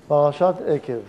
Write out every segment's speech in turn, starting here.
פרשת עקב.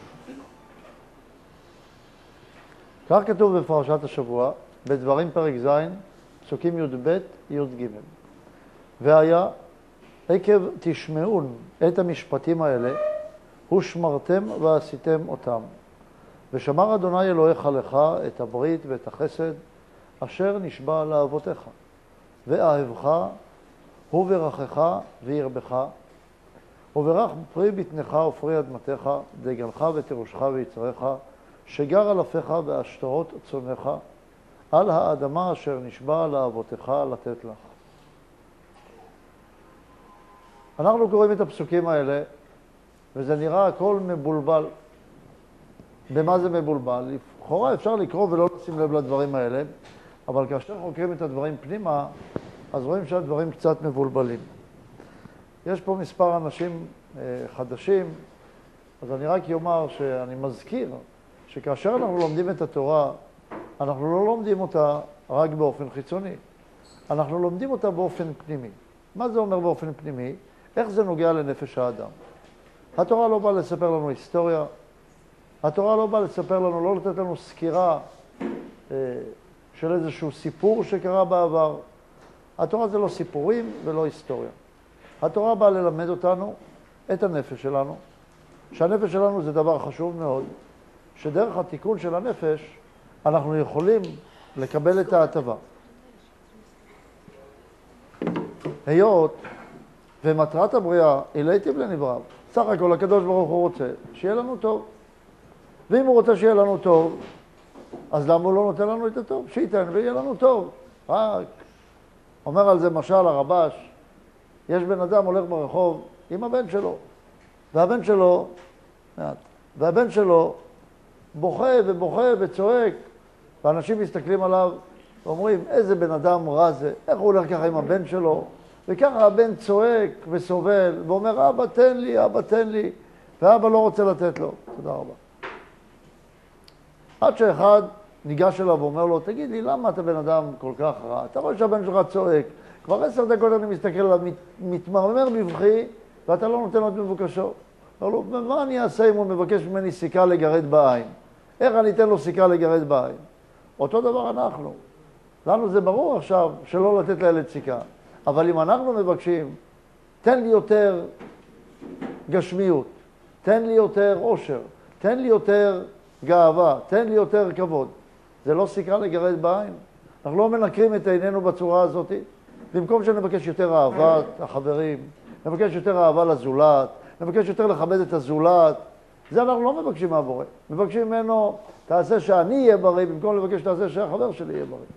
כך כתוב בפרשת השבוע, בדברים פרק ז', פסוקים י"ב, י"ג. והיה, עקב תשמעון את המשפטים האלה, ושמרתם ועשיתם אותם. ושמר אדוני אלוהיך לך את הברית ואת החסד, אשר נשבע לאבותיך. ואהבך, וברכך וירבך, וברך פרי בטנך ופרי אדמתך, דגנך ותירושך ויצריך, שגר על אפיך והשתרות צונך, על האדמה אשר נשבע לאבותיך לתת לך. אנחנו קוראים את הפסוקים האלה, וזה נראה הכל מבולבל. במה זה מבולבל? לכאורה אפשר לקרוא ולא לשים לב לדברים האלה, אבל כאשר חוקרים את הדברים פנימה, אז רואים שהדברים קצת מבולבלים. יש פה מספר אנשים חדשים, אז אני רק אומר שאני מזכיר שכאשר אנחנו לומדים את התורה, אנחנו לא לומדים אותה רק באופן חיצוני, אנחנו לומדים אותה באופן פנימי. מה זה אומר באופן פנימי? איך זה נוגע לנפש האדם? התורה לא באה לספר לנו היסטוריה, התורה לא באה לספר לנו, לא לתת לנו סקירה של איזשהו סיפור שקרה בעבר. התורה זה לא סיפורים ולא היסטוריה. התורה באה ללמד אותנו את הנפש שלנו, שהנפש שלנו זה דבר חשוב מאוד, שדרך התיקון של הנפש אנחנו יכולים לקבל את ההטבה. היות ומטרת הבריאה היא להיטיב לנבראו. סך הכל הקדוש ברוך הוא רוצה שיהיה לנו טוב. ואם הוא רוצה שיהיה לנו טוב, אז למה הוא לא נותן לנו את הטוב? שייתן ויהיה לנו טוב. רק אומר על זה משל הרבש, יש בן אדם הולך ברחוב עם הבן שלו, והבן שלו בוכה ובוכה וצועק, ואנשים מסתכלים עליו ואומרים, איזה בן אדם רע זה, איך הוא הולך ככה עם הבן שלו, וככה הבן צועק וסובל ואומר, אבא תן לי, אבא תן לי, ואבא לא רוצה לתת לו. תודה רבה. עד שאחד ניגש אליו ואומר לו, תגיד לי, למה אתה בן אדם כל כך רע? אתה רואה שהבן שלך צועק, כבר 10 דקות אני מסתכל עליו, מתמרמר בבכי, ואתה לא נותן עוד מבוקשו. אומר לו, מה אני אעשה אם הוא מבקש ממני סיכה לגרד בעין? איך אני אתן לו סיכה לגרד בעין? אותו דבר אנחנו. לנו זה ברור עכשיו שלא לתת לילד סיכה. אבל אם אנחנו מבקשים, תן לי יותר גשמיות, תן לי יותר עושר, תן לי יותר גאווה, תן לי יותר כבוד. זה לא סיכה לגרד בעין. אנחנו לא מנקרים את עינינו בצורה הזאת. במקום שנבקש יותר אהבת החברים, נבקש יותר אהבה לזולת, נבקש יותר לכבד את הזולת, זה אנחנו לא מבקשים מהבורא. מבקשים ממנו, תעשה שאני אהיה בריא, במקום לבקש תעשה שהחבר שלי יהיה בריא.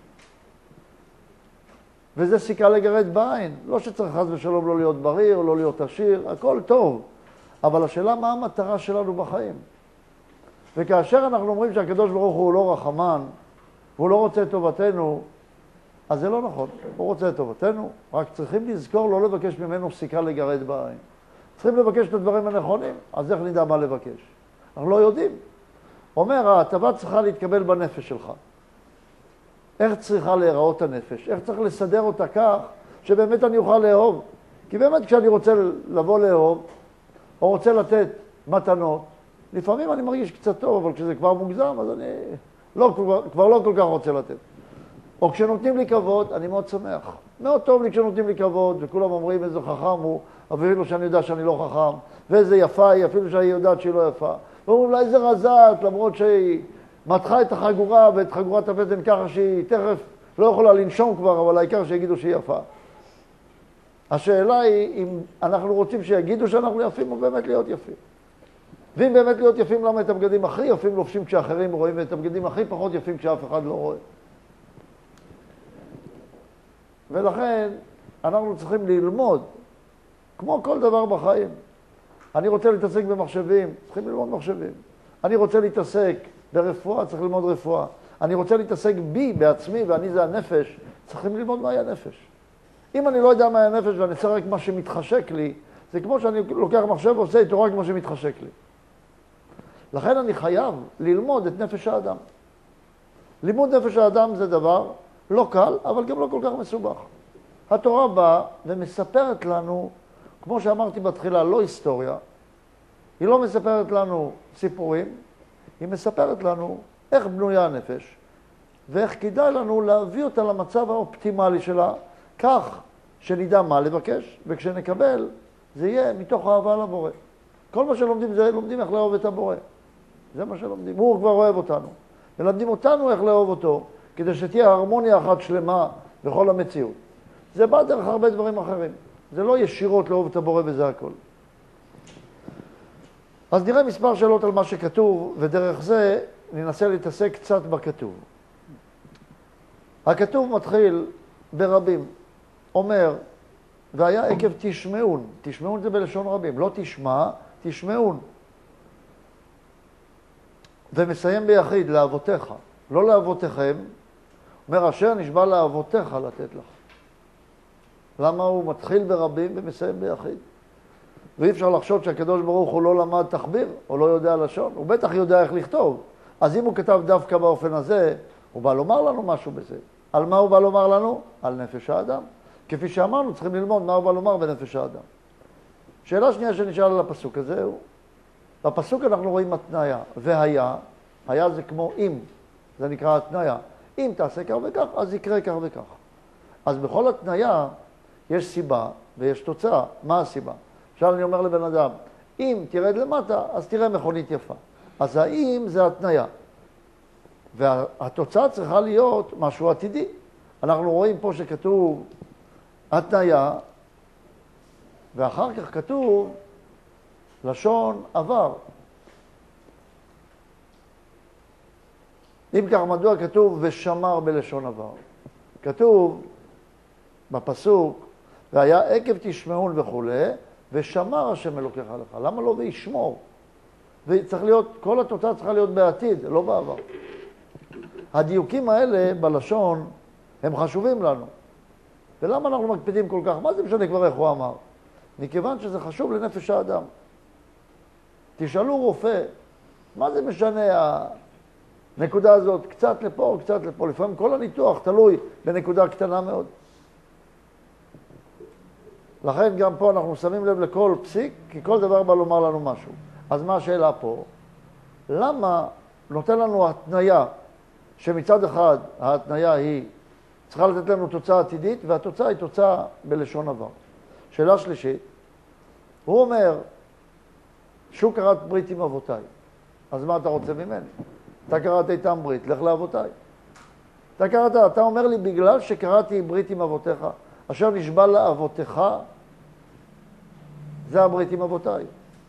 וזה סיכה לגרד בעין. לא שצריך חס ושלום לא להיות בריא או לא להיות עשיר, הכל טוב. אבל השאלה מה המטרה שלנו בחיים. וכאשר אנחנו אומרים שהקדוש ברוך הוא לא רחמן, והוא לא רוצה את טובתנו, אז זה לא נכון. הוא רוצה את טובתנו, רק צריכים לזכור לא לבקש ממנו סיכה לגרד בעין. צריכים לבקש את הדברים הנכונים, אז איך נדע מה לבקש? אנחנו לא יודעים. אומר, ההטבה צריכה להתקבל בנפש שלך. איך צריכה להיראות הנפש? איך צריך לסדר אותה כך שבאמת אני אוכל לאהוב? כי באמת כשאני רוצה לבוא לאהוב, או רוצה לתת מתנות, לפעמים אני מרגיש קצת טוב, אבל כשזה כבר מוגזם, אז אני כבר לא כל כך רוצה לתת. או כשנותנים לי כבוד, אני מאוד שמח. מאוד טוב לי כשנותנים לי כבוד, וכולם אומרים איזה חכם הוא, אפילו שאני יודע שאני לא חכם, ואיזה יפה היא, אפילו שאני יודעת שהיא לא יפה. ואומרים לה איזה רזת, למרות שהיא מתחה את החגורה ואת חגורת הבטן ככה שהיא תכף לא יכולה לנשום כבר, אבל העיקר שיגידו שהיא יפה. השאלה היא אם אנחנו רוצים שיגידו שאנחנו יפים או באמת להיות יפים. ואם באמת להיות יפים, למה את הבגדים הכי יפים לובשים כשאחרים רואים, ואת הבגדים הכי פחות יפים כשאף אחד לא רואה? ולכן אנחנו צריכים ללמוד, כמו כל דבר בחיים. אני רוצה להתעסק במחשבים, צריכים ללמוד מחשבים. אני רוצה להתעסק ברפואה, צריך ללמוד רפואה. אני רוצה להתעסק בי, בעצמי, ואני זה הנפש, צריכים ללמוד מהי הנפש. אם אני לא יודע מהי הנפש ואני צריך רק מה שמתחשק לי, זה כמו שאני לוקח מחשב ועושה איתו רק מה שמתחשק לי. לכן אני חייב ללמוד את נפש האדם. לימוד נפש האדם זה דבר לא קל, אבל גם לא כל כך מסובך. התורה באה ומספרת לנו, כמו שאמרתי בתחילה, לא היסטוריה, היא לא מספרת לנו סיפורים, היא מספרת לנו איך בנויה הנפש, ואיך כדאי לנו להביא אותה למצב האופטימלי שלה, כך שנדע מה לבקש, וכשנקבל, זה יהיה מתוך אהבה לבורא. כל מה שלומדים זה לומדים איך לאהוב את הבורא. זה מה שלומדים. הוא כבר אוהב אותנו. ולמדים אותנו איך לאהוב אותו, כדי שתהיה הרמוניה אחת שלמה בכל המציאות. זה בא דרך הרבה דברים אחרים. זה לא ישירות לאהוב את הבורא וזה הכל. אז נראה מספר שאלות על מה שכתוב, ודרך זה ננסה להתעסק קצת בכתוב. הכתוב מתחיל ברבים, אומר, והיה עקב תשמעון. תשמעון זה בלשון רבים, לא תשמע, תשמעון. ומסיים ביחיד, לאבותיך, לא לאבותיכם, אומר, אשר נשבע לאבותיך לתת לך. למה הוא מתחיל ברבים ומסיים ביחיד? ואי אפשר לחשוד שהקדוש ברוך הוא לא למד תחביר, או לא יודע לשון, הוא בטח יודע איך לכתוב. אז אם הוא כתב דווקא באופן הזה, הוא בא לומר לנו משהו בזה. על מה הוא בא לומר לנו? על נפש האדם. כפי שאמרנו, צריכים ללמוד מה הוא בא לומר בנפש האדם. שאלה שנייה שנשאל על הפסוק הזה הוא, בפסוק אנחנו רואים התניה, והיה, היה זה כמו אם, זה נקרא התניה. אם תעשה כך וכך, אז יקרה כך וכך. אז בכל התניה יש סיבה ויש תוצאה. מה הסיבה? עכשיו אני אומר לבן אדם, אם תרד למטה, אז תראה מכונית יפה. אז האם זה התניה. והתוצאה צריכה להיות משהו עתידי. אנחנו רואים פה שכתוב התניה, ואחר כך כתוב לשון עבר. אם כך, מדוע כתוב ושמר בלשון עבר? כתוב בפסוק, והיה עקב תשמעון וכו', ושמר השם אלוקיך לך. למה לא וישמור? וצריך להיות, כל התוצאה צריכה להיות בעתיד, לא בעבר. הדיוקים האלה בלשון הם חשובים לנו. ולמה אנחנו מקפידים כל כך? מה זה משנה כבר איך הוא אמר? מכיוון שזה חשוב לנפש האדם. תשאלו רופא, מה זה משנה הנקודה הזאת? קצת לפה או קצת לפה. לפעמים כל הניתוח תלוי בנקודה קטנה מאוד. לכן גם פה אנחנו שמים לב לכל פסיק, כי כל דבר בא לומר לנו משהו. אז מה השאלה פה? למה נותן לנו התניה, שמצד אחד ההתניה היא צריכה לתת לנו תוצאה עתידית, והתוצאה היא תוצאה בלשון עבר. שאלה שלישית, הוא אומר, שהוא קראת ברית עם אבותיי. אז מה אתה רוצה ממני? אתה קראת איתם ברית, לך לאבותיי. אתה אומר לי, בגלל שקראתי ברית עם אבותיך, אשר נשבע לאבותיך, זה הברית עם אבותיי.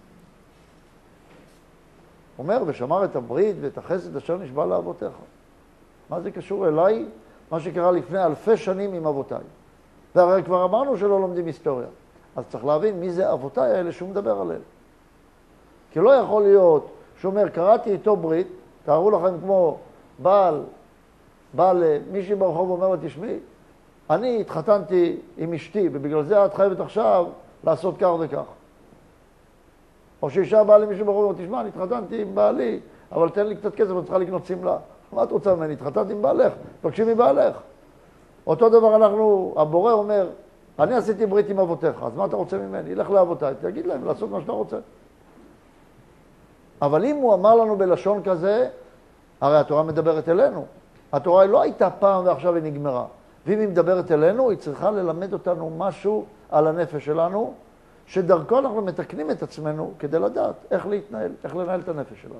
אומר, ושמר את הברית ואת החסד אשר נשבע לאבותיך. מה זה קשור אליי? מה שקרה לפני אלפי שנים עם אבותיי. והרי כבר אמרנו שלא לומדים היסטוריה. אז צריך להבין מי זה אבותיי האלה שהוא מדבר עליהם. כי לא יכול להיות שאומר, קראתי איתו ברית, תארו לכם כמו בעל מישהי ברחוב אומר לו, תשמעי, אני התחתנתי עם אשתי, ובגלל זה את חייבת עכשיו לעשות כך וכך. או שאישה באה למישהו ברחוב ואומר, תשמע, אני התחתנתי עם בעלי, אבל תן לי קצת כסף, אני צריכה לקנות שמלה. מה את רוצה ממני? התחתנתי עם בעלך, תקשיב מבעלך. אותו דבר הבורא אומר, אני עשיתי ברית עם אבותיך, אז מה אתה רוצה ממני? לך לאבותיי, תגיד להם לעשות מה שאתה רוצה. אבל אם הוא אמר לנו בלשון כזה, הרי התורה מדברת אלינו. התורה היא לא הייתה פעם ועכשיו היא נגמרה. ואם היא מדברת אלינו, היא צריכה ללמד אותנו משהו על הנפש שלנו, שדרכו אנחנו מתקנים את עצמנו כדי לדעת איך להתנהל, איך לנהל את הנפש שלנו.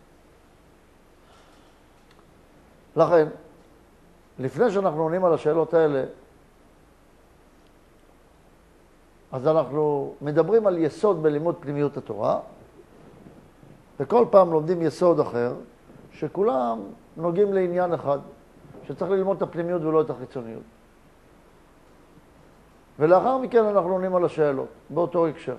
לכן, לפני שאנחנו עונים על השאלות האלה, אז אנחנו מדברים על יסוד בלימוד פנימיות התורה, וכל פעם לומדים יסוד אחר, שכולם נוגעים לעניין אחד, שצריך ללמוד את הפנימיות ולא את החיצוניות. ולאחר מכן אנחנו עונים על השאלות, באותו הקשר.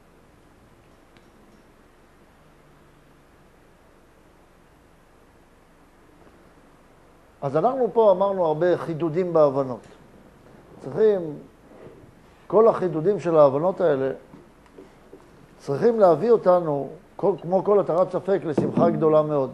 אז אנחנו פה אמרנו הרבה חידודים בהבנות. צריכים, כל החידודים של ההבנות האלה, צריכים להביא אותנו, כמו כל התרת ספק, לשמחה גדולה מאוד.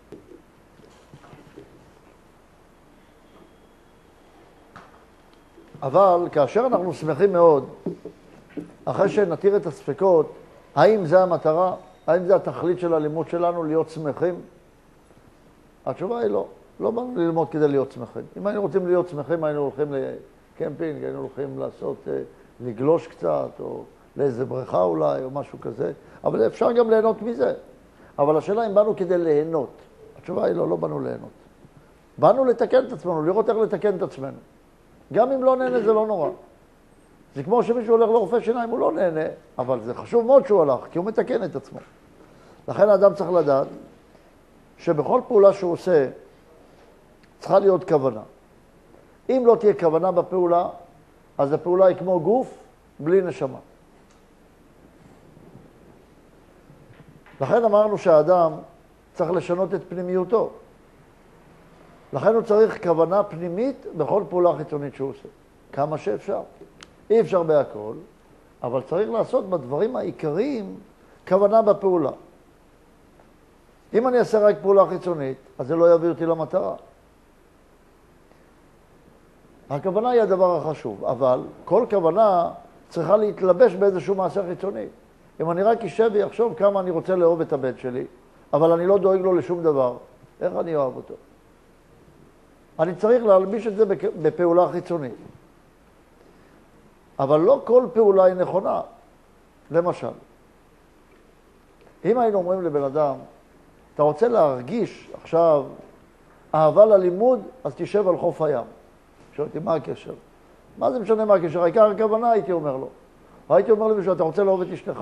אבל כאשר אנחנו שמחים מאוד, אחרי שנתיר את הספקות, האם זה המטרה? האם זה התכלית של הלימוד שלנו, להיות שמחים? התשובה היא לא. לא באנו ללמוד כדי להיות שמחים. אם היינו רוצים להיות שמחים, היינו הולכים לקמפינג, היינו הולכים לגלוש קצת, או לאיזה בריכה אולי, או משהו כזה. אבל אפשר גם ליהנות מזה. אבל השאלה אם באנו כדי ליהנות. התשובה היא לא באנו ליהנות. באנו לתקן את עצמנו, לראות איך לתקן את עצמנו. גם אם לא נהנה זה לא נורא. זה כמו שמישהו הולך לרופא שיניים, הוא לא נהנה, אבל זה חשוב מאוד שהוא הלך, כי הוא מתקן את עצמו. לכן האדם צריך לדעת שבכל פעולה שהוא עושה צריכה להיות כוונה. אם לא תהיה כוונה בפעולה, אז הפעולה היא כמו גוף בלי נשמה. לכן אמרנו שהאדם צריך לשנות את פנימיותו. לכן הוא צריך כוונה פנימית בכל פעולה חיצונית שהוא עושה. כמה שאפשר. אי אפשר בהכל, אבל צריך לעשות בדברים העיקריים כוונה בפעולה. אם אני אעשה רק פעולה חיצונית, אז זה לא יביא אותי למטרה. הכוונה היא הדבר החשוב, אבל כל כוונה צריכה להתלבש באיזשהו מעשה חיצוני. אם אני רק אשב ויחשוב כמה אני רוצה לאהוב את הבן שלי, אבל אני לא דואג לו לשום דבר, איך אני אוהב אותו? אני צריך להלביש את זה בפעולה חיצונית. אבל לא כל פעולה היא נכונה. למשל, אם היינו אומרים לבן אדם, אתה רוצה להרגיש עכשיו אהבה ללימוד, אז תשב על חוף הים. שואלתי, מה הקשר? מה זה משנה מה הקשר? העיקר הכוונה, הייתי אומר לו. הייתי אומר למישהו, אתה רוצה לאהוב את אשתך?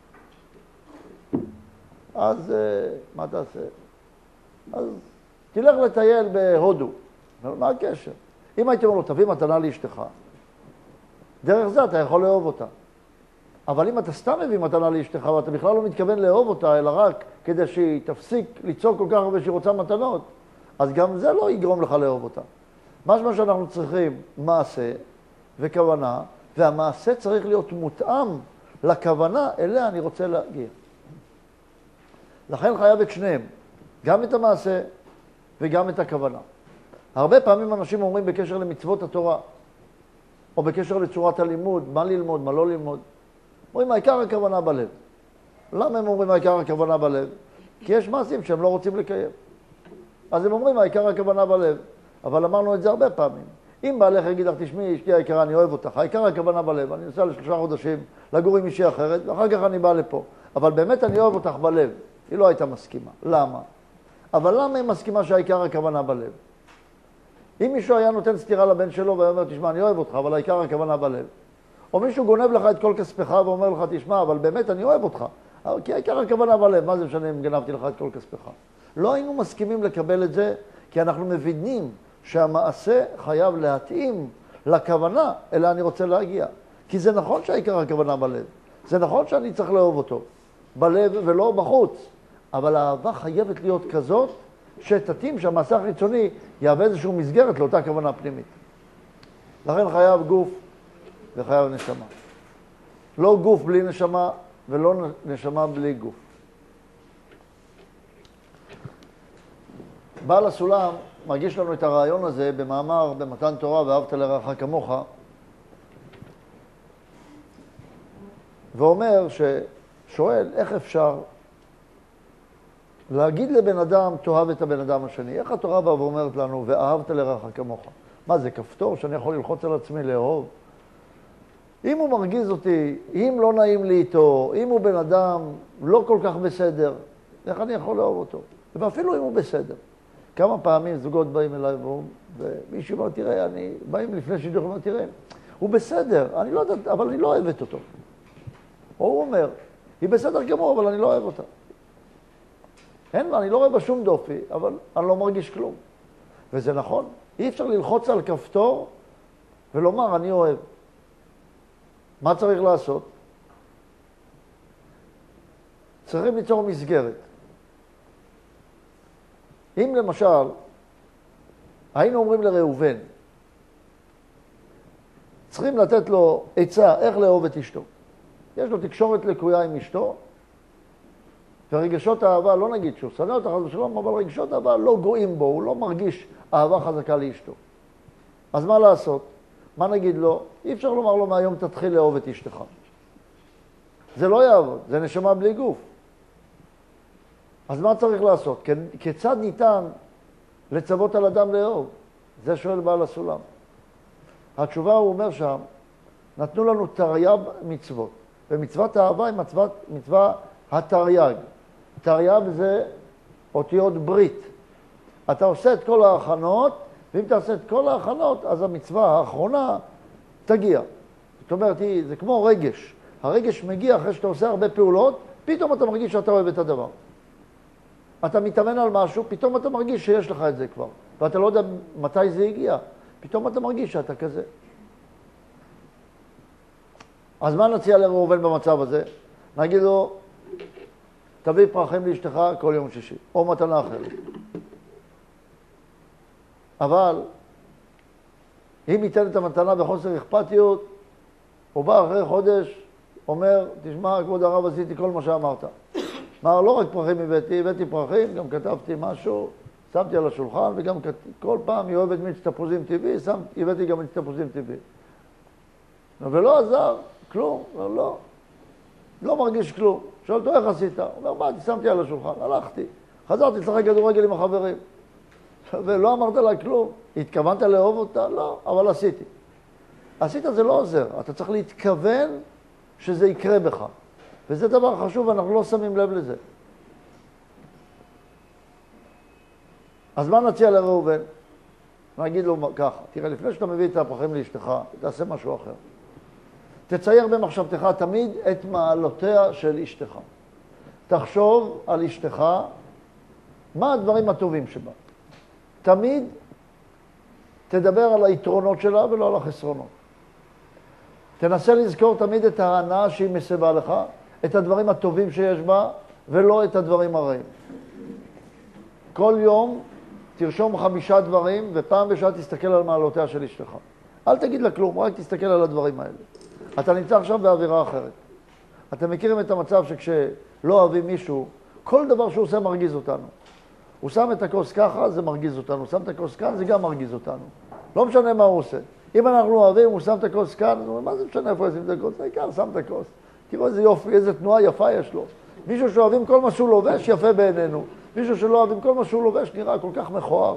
אז מה תעשה? אז תלך לטייל בהודו. מה הקשר? אם הייתי אומר לו, תביא מתנה לאשתך, דרך זה אתה יכול לאהוב אותה. אבל אם אתה סתם מביא מתנה לאשתך ואתה בכלל לא מתכוון לאהוב אותה, אלא רק כדי שהיא תפסיק ליצור כל כך הרבה שהיא רוצה מתנות, אז גם זה לא יגרום לך לאהוב אותה. משמע שאנחנו צריכים מעשה וכוונה, והמעשה צריך להיות מותאם לכוונה אליה אני רוצה להגיע. לכן חייב את שניהם, גם את המעשה וגם את הכוונה. הרבה פעמים אנשים אומרים בקשר למצוות התורה, או בקשר לצורת הלימוד, מה ללמוד, מה לא ללמוד. אומרים, העיקר הכוונה בלב. למה הם אומרים העיקר הכוונה בלב? כי יש מעשים שהם לא רוצים לקיים. אז הם אומרים, העיקר הכוונה בלב. אבל אמרנו את זה הרבה פעמים. אם בעלך יגיד לך, תשמעי, אשתי היקרה, אני אוהב אותך, העיקר הכוונה בלב. אני נוסע ל3 חודשים לגור עם אישי אחרת, ואחר כך אני בא לפה. אבל באמת אני אוהב אותך בלב. היא לא הייתה מסכימה. למה? אבל למה היא מסכימה שהעיקר הכוונה בלב? אם מישהו היה נותן סתירה לבן שלו ואומר, תשמע, אני אוהב אותך, אבל העיקר הכוונה בלב. או מישהו גונב לך את כל כספך ואומר לך, תשמע, אבל באמת אני אוהב אותך. כי העיקר הכוונה בלב, מה זה משנה אם גנבתי לך את כל כספך? לא היינו מסכימים לקבל את זה, כי אנחנו מבינים שהמעשה חייב להתאים לכוונה, אלא אני רוצה להגיע. כי זה נכון שהעיקר הכוונה בלב. זה נכון שאני צריך לאהוב אותו, בלב ולא בחוץ. אבל האהבה חייבת להיות כזאת, שתתאים שהמעשה החיצוני יהווה איזושהי מסגרת לאותה כוונה פנימית. לכן חייב גוף וחייב נשמה. לא גוף בלי נשמה ולא נשמה בלי גוף. בעל הסולם מרגיש לנו את הרעיון הזה במאמר במתן תורה ואהבת לרעך כמוך, ואומר ששואל איך אפשר להגיד לבן אדם, תאהב את הבן אדם השני. איך התורה באה ואומרת לנו, ואהבת לרעך כמוך? מה זה, כפתור שאני יכול ללחוץ על עצמי לאהוב? אם הוא מרגיז אותי, אם לא נעים לי איתו, אם הוא בן אדם לא כל כך בסדר, איך אני יכול לאהוב אותו? ואפילו אם הוא בסדר. כמה פעמים זוגות באים אליי ומישהו אומר, תראה, באים לפני שידוך ואומר, תראה, הוא בסדר, אני לא יודעת, אבל אני לא אוהבת אותו. או הוא אומר, היא בסדר גמור, אבל אני לא אוהב אותה. אין, אני לא רואה בה שום דופי, אבל אני לא מרגיש כלום. וזה נכון, אי אפשר ללחוץ על כפתור ולומר, אני אוהב. מה צריך לעשות? צריכים ליצור מסגרת. אם למשל, היינו אומרים לראובן, צריכים לתת לו עצה איך לאהוב את אשתו. יש לו תקשורת לקויה עם אשתו, ורגשות אהבה, לא נגיד שהוא שונא אותה חס ושלום, אבל רגשות אהבה לא גואים בו, הוא לא מרגיש אהבה חזקה לאשתו. אז מה לעשות? מה נגיד לו? אי אפשר לומר לו מהיום תתחיל לאהוב את אשתך. זה לא יעבוד, זה נשמה בלי גוף. אז מה צריך לעשות? כיצד ניתן לצוות על אדם לאהוב? זה שואל בעל הסולם. התשובה הוא אומר שם, נתנו לנו תרי"ג מצוות, ומצוות האהבה היא מצווה התרי"ג. תרי"ג זה אותיות ברית. אתה עושה את כל ההכנות, ואם אתה עושה את כל ההכנות, אז המצווה האחרונה תגיע. זאת אומרת, זה כמו רגש. הרגש מגיע אחרי שאתה עושה הרבה פעולות, פתאום אתה מרגיש שאתה אוהב את הדבר. אתה מתאמן על משהו, פתאום אתה מרגיש שיש לך את זה כבר. ואתה לא יודע מתי זה הגיע. פתאום אתה מרגיש שאתה כזה. אז מה נציע לראובן במצב הזה? נגיד לו, תביא פרחים לאשתך כל יום שישי, או מתנה אחרת. אבל, אם ייתן את המתנה בחוסר אכפתיות, הוא בא אחרי חודש, אומר, תשמע, כבוד הרב, עשיתי כל מה שאמרת. אמר, לא רק פרחים הבאתי פרחים, גם כתבתי משהו, שמתי על השולחן, וגם כל פעם היא אוהבת מיץ תפוזים טבעי, הבאתי גם מיץ תפוזים טבעי. ולא עזר, כלום, לא מרגיש כלום. שואל אותו, איך עשית? הוא אומר, באתי, שמתי על השולחן, הלכתי. חזרתי לשחק כדורגל עם החברים. ולא אמרת לה כלום. התכוונת לאהוב אותה? לא, אבל עשיתי. עשית זה לא עוזר, אתה צריך להתכוון שזה יקרה בך. וזה דבר חשוב, אנחנו לא שמים לב לזה. אז מה נציע לראובן? נגיד לו ככה, תראה, לפני שאתה מביא את הפרחים לאשתך, תעשה משהו אחר. תצייר במחשבתך תמיד את מעלותיה של אשתך. תחשוב על אשתך, מה הדברים הטובים שבה. תמיד תדבר על היתרונות שלה ולא על החסרונות. תנסה לזכור תמיד את ההנאה שהיא מסבה לך, את הדברים הטובים שיש בה, ולא את הדברים הרעים. כל יום תרשום 5 דברים, ופעם בשעה תסתכל על מעלותיה של אשתך. אל תגיד לה כלום, רק תסתכל על הדברים האלה. אתה נמצא עכשיו באווירה אחרת. אתם מכירים את המצב שכשלא אוהבים מישהו, כל דבר שהוא עושה מרגיז אותנו. הוא שם את הכוס ככה, זה מרגיז אותנו. הוא שם את הכוס כאן, זה גם מרגיז אותנו. לא משנה מה הוא עושה. אם אנחנו אוהבים, הוא שם את הכוס כאן, הוא אומר, מה זה משנה איפה ישים את הכוס? העיקר, שם את הכוס. תראו איזה יופי, איזה תנועה יפה יש לו. מישהו שאוהבים כל מה שהוא לובש, יפה בעינינו. מישהו שלא אוהבים כל מה שהוא לובש, נראה כל כך מכוער.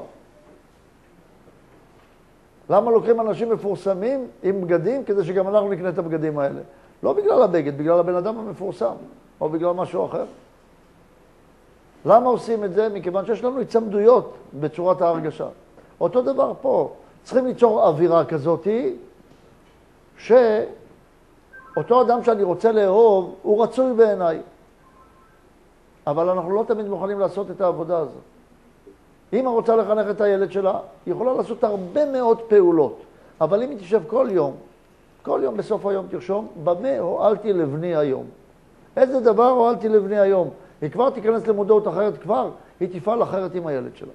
למה לוקחים אנשים מפורסמים עם בגדים, כדי שגם אנחנו נקנה את הבגדים האלה? לא בגלל הבגד, בגלל הבן אדם המפורסם, או בגלל משהו אחר. למה עושים את זה? מכיוון שיש לנו הצמדויות בצורת ההרגשה. אותו דבר פה. צריכים ליצור אווירה כזאת, שאותו אדם שאני רוצה לאהוב, הוא רצוי בעיניי. אבל אנחנו לא תמיד מוכנים לעשות את העבודה הזאת. אמא רוצה לחנך את הילד שלה, היא יכולה לעשות הרבה מאוד פעולות. אבל אם היא תשב כל יום בסוף היום תרשום, במה הועלתי לבני היום. איזה דבר הועלתי לבני היום? היא כבר תיכנס למודעות אחרת, כבר היא תפעל אחרת עם הילד שלה.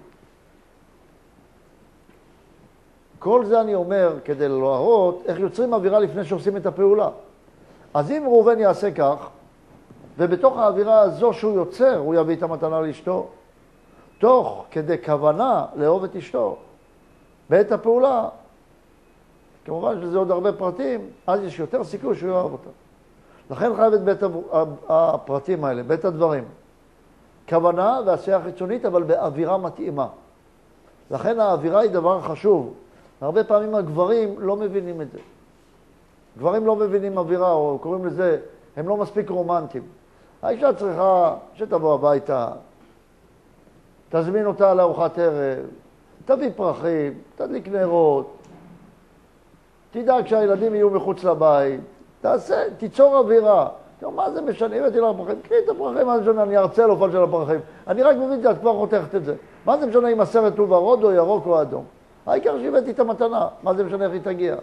כל זה אני אומר כדי להראות איך יוצרים אווירה לפני שעושים את הפעולה. אז אם ראובן יעשה כך, ובתוך האווירה הזו שהוא יוצר, הוא יביא את המתנה לאשתו, תוך כדי כוונה לאהוב את אשתו, בעת הפעולה, כמובן שזה עוד הרבה פרטים, אז יש יותר סיכוי שהוא יאהב אותה. לכן חייב את בית הפרטים האלה, בית הדברים. כוונה ועשייה חיצונית, אבל באווירה מתאימה. לכן האווירה היא דבר חשוב. הרבה פעמים הגברים לא מבינים את זה. גברים לא מבינים אווירה, או קוראים לזה, הם לא מספיק רומנטיים. האישה צריכה שתבוא הביתה, תזמין אותה לארוחת ערב, תביא פרחים, תדליק נרות, תדאג שהילדים יהיו מחוץ לבית, תיצור אווירה. מה זה משנה? הבאתי לך פרחים, קחי את הפרחים, מה זה משנה? אני ארצה לו פעם של הפרחים. אני רק מבין שאת כבר חותכת את זה. מה זה משנה אם הסרט הוא ורוד או ירוק או אדום? העיקר שהבאתי את המתנה, מה זה משנה איך היא תגיע?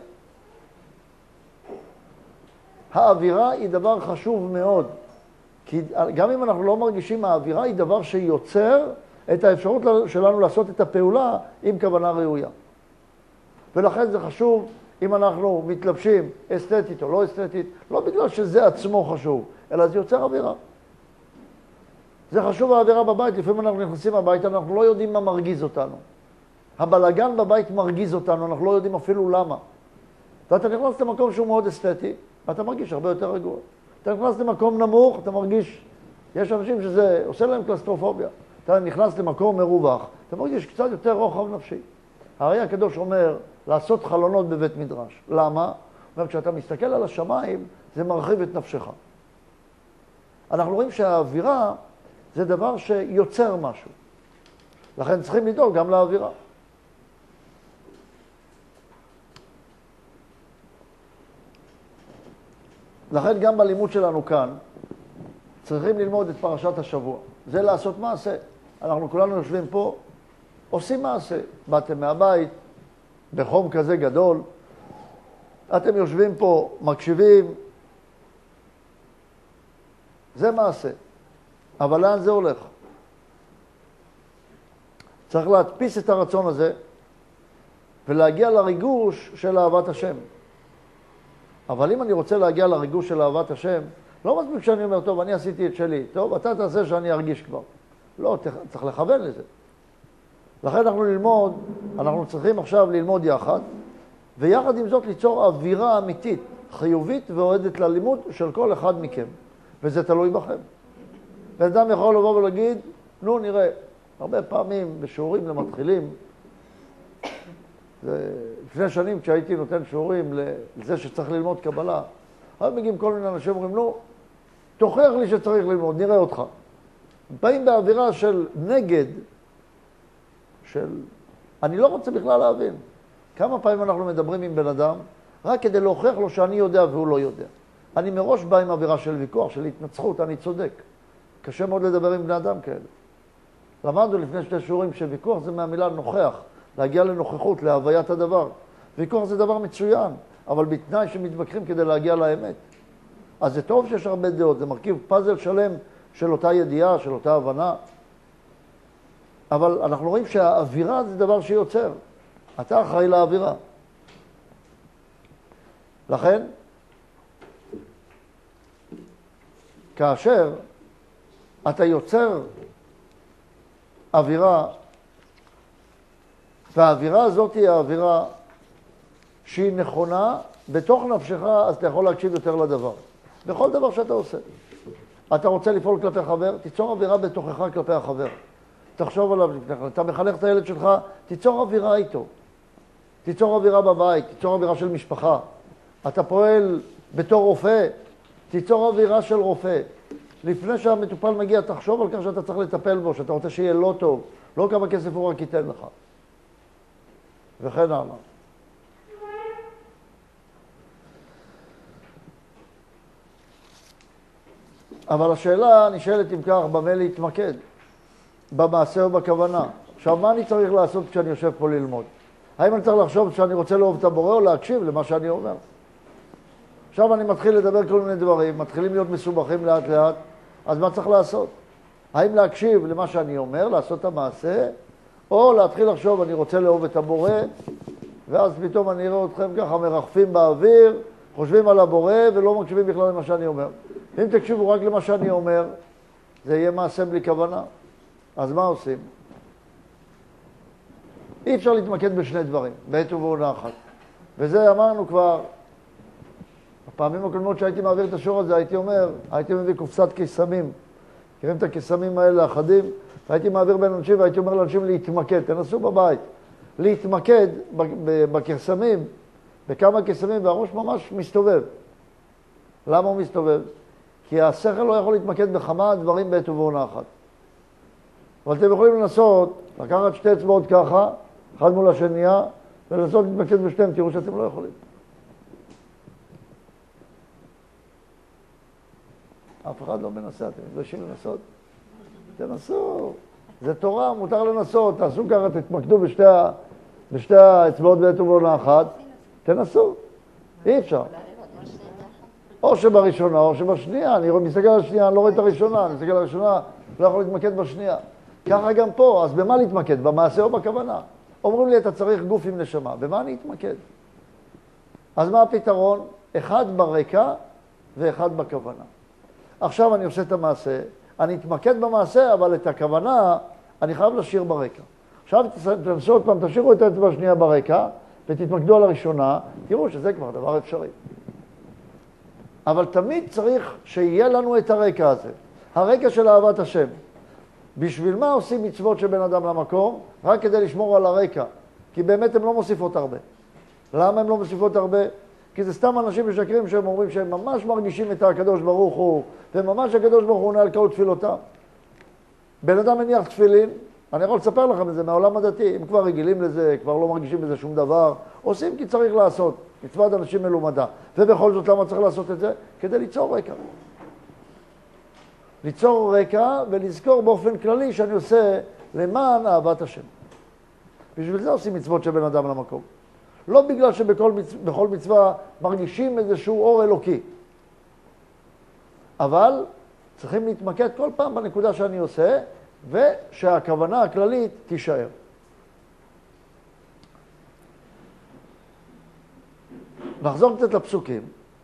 האווירה היא דבר חשוב מאוד, כי גם אם אנחנו לא מרגישים, האווירה היא דבר שיוצר את האפשרות שלנו לעשות את הפעולה עם כוונה ראויה. ולכן זה חשוב אם אנחנו מתלבשים אסתטית או לא אסתטית, לא בגלל שזה עצמו חשוב, אלא זה יוצר אווירה. זה חשוב האווירה בבית, לפעמים אנחנו נכנסים הביתה, אנחנו לא יודעים מה מרגיז אותנו. הבלגן בבית מרגיז אותנו, אנחנו לא יודעים אפילו למה. ואתה נכנס למקום שהוא מאוד אסתטי, ואתה מרגיש הרבה יותר רגוע. אתה נכנס למקום נמוך, אתה מרגיש יש אנשים שזה עושה להם קלסטרופוביה. אתה נכנס למקום מרווח, אתה מרגיש קצת יותר רוחב נפשי. הרי הקדוש אומר לעשות חלונות בבית מדרש. למה? הוא אומר, כשאתה מסתכל על השמיים, זה מרחיב את נפשך. אנחנו רואים שהאווירה זה דבר שיוצר משהו. לכן צריכים לדאוג גם לאווירה. לכן גם בלימוד שלנו כאן, צריכים ללמוד את פרשת השבוע. זה לעשות מעשה. אנחנו כולנו יושבים פה, עושים מעשה. באתם מהבית, בחום כזה גדול, אתם יושבים פה, מקשיבים, זה מעשה. אבל לאן זה הולך? צריך להדפיס את הרצון הזה, ולהגיע לריגוש של אהבת השם. אבל אם אני רוצה להגיע לריגוש של אהבת השם, לא מספיק שאני אומר, טוב, אני עשיתי את שלי. טוב, אתה תעשה שאני ארגיש כבר. לא, צריך לכוון לזה. לכן אנחנו צריכים עכשיו ללמוד יחד, ויחד עם זאת ליצור אווירה אמיתית, חיובית ואוהדת ללימוד של כל אחד מכם. וזה תלוי בכם. ואדם יכול לבוא ולהגיד, נו נראה, הרבה פעמים בשיעורים למתחילים, לפני שנים כשהייתי נותן שיעורים לזה שצריך ללמוד קבלה, אז מגיעים כל מיני אנשים אומרים, נו, תוכיח לי שצריך ללמוד, נראה אותך. באים באווירה של נגד, אני לא רוצה בכלל להבין. כמה פעמים אנחנו מדברים עם בן אדם, רק כדי להוכיח לו שאני יודע והוא לא יודע. אני מראש בא עם אווירה של ויכוח, של התנצחות, אני צודק. קשה מאוד לדבר עם בני אדם כאלה. למדנו לפני 2 שיעורים שוויכוח זה מהמילה נוכח, להגיע לנוכחות, להוויית הדבר. ויכוח זה דבר מצוין, אבל בתנאי שמתווכחים כדי להגיע לאמת. אז זה טוב שיש הרבה דעות, זה מרכיב פאזל שלם של אותה ידיעה, של אותה הבנה. אבל אנחנו רואים שהאווירה זה דבר שיוצר. אתה אחראי לאווירה. לכן, כאשר אתה יוצר אווירה, והאווירה הזאת היא האווירה שהיא נכונה בתוך נפשך, אז אתה יכול להקשיב יותר לדבר. בכל דבר שאתה עושה. אתה רוצה לפעול כלפי חבר, תיצור אווירה בתוכך כלפי החבר. תחשוב עליו, אתה מחנך את הילד שלך, תיצור אווירה איתו. תיצור אווירה בבית, תיצור אווירה של משפחה. אתה פועל בתור רופא, תיצור אווירה של רופא. לפני שהמטופל מגיע, תחשוב על כך שאתה צריך לטפל בו, שאתה רוצה שיהיה לא טוב, לא כמה כסף הוא רק ייתן לך. וכן הלאה. אבל השאלה נשאלת אם כך, במה להתמקד? במעשה או בכוונה. עכשיו, מה אני צריך לעשות כשאני יושב פה ללמוד? האם אני צריך לחשוב שאני רוצה לאהוב את הבורא או להקשיב למה שאני אומר? עכשיו אני מתחיל לדבר כל מיני דברים, מתחילים להיות מסובכים לאט לאט, אז מה צריך לעשות? האם להקשיב למה שאני אומר, לעשות את המעשה, או להתחיל לחשוב, אני רוצה לאהוב את הבורא, ואז פתאום אני אראה אתכם ככה מרחפים באוויר, חושבים על הבורא ולא מקשיבים בכלל למה שאני אומר. אם תקשיבו רק למה שאני אומר, זה יהיה מעשה בלי כוונה. אז מה עושים? אי אפשר להתמקד בשני דברים, בעת ובעונה אחת. וזה אמרנו כבר, הפעמים הקודמות שהייתי מעביר את השיעור הזה, הייתי מביא קופסת קיסמים. מכירים את הקיסמים האלה אחדים? והייתי מעביר בין אנשים והייתי אומר לאנשים להתמקד, תנסו בבית. להתמקד בקיסמים, בכמה קיסמים, והראש ממש מסתובב. למה הוא מסתובב? כי השכל לא יכול להתמקד בכמה דברים בעת ובעונה אחת. אבל אתם יכולים לנסות, לקחת 2 אצבעות ככה, אחד מול השנייה, ולנסות להתמקד בשתיהם, תראו שאתם לא יכולים. אף אחד לא מנסה, אתם מתביישים לנסות. תנסו, זה תורה, מותר לנסות, תעשו ככה, תתמקדו בשתי האצבעות בעת ובעונה אחת, תנסו, אי אפשר. או שבראשונה או שבשנייה, אני מסתכל על השנייה, אני לא רואה את הראשונה, אני מסתכל על הראשונה, לא יכול להתמקד בשנייה. ככה גם פה, אז במה להתמקד? במעשה או בכוונה? אומרים לי, אתה צריך גוף עם נשמה, במה אני אתמקד? אז מה הפתרון? 1 ברקע ו1 בכוונה. עכשיו אני עושה את המעשה, אני אתמקד במעשה, אבל את הכוונה אני חייב לשאיר ברקע. עכשיו תנסו עוד פעם, תשאירו את האצבע השנייה ברקע, ותתמקדו על הראשונה, תראו שזה כבר דבר אפשרי. אבל תמיד צריך שיהיה לנו את הרקע הזה. הרקע של אהבת השם. בשביל מה עושים מצוות של בן אדם למקום? רק כדי לשמור על הרקע. כי באמת הן לא מוסיפות הרבה. למה הן לא מוסיפות הרבה? כי זה סתם אנשים משקרים שהם אומרים שהם ממש מרגישים את הקדוש ברוך הוא, וממש הקדוש ברוך הוא עונה על כל תפילותיו. בן אדם מניח תפילין, אני יכול לספר לכם את זה מהעולם הדתי, הם כבר רגילים לזה, כבר לא מרגישים בזה שום דבר, עושים כי צריך לעשות, מצוות אנשים מלומדה. ובכל זאת למה צריך לעשות את זה? כדי ליצור רקע. ליצור רקע ולזכור באופן כללי שאני עושה למען אהבת השם. בשביל זה עושים מצוות של בן אדם למקום. לא בגלל שבכל מצווה מרגישים איזשהו אור אלוקי. אבל צריכים להתמקד כל פעם בנקודה שאני עושה, ושהכוונה הכללית תישאר. נחזור קצת לפסוקים.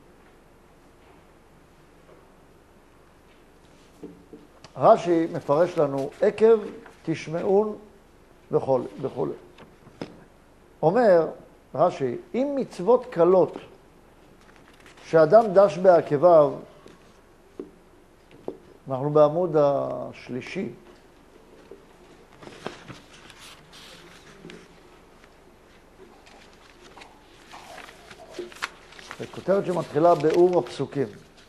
רש"י מפרש לנו, עקב תשמעון וכו'. אומר רש"י, אם מצוות קלות שאדם דש בעקביו, אנחנו בעמוד השלישי, הכותרת שמתחילה באור הפסוקים.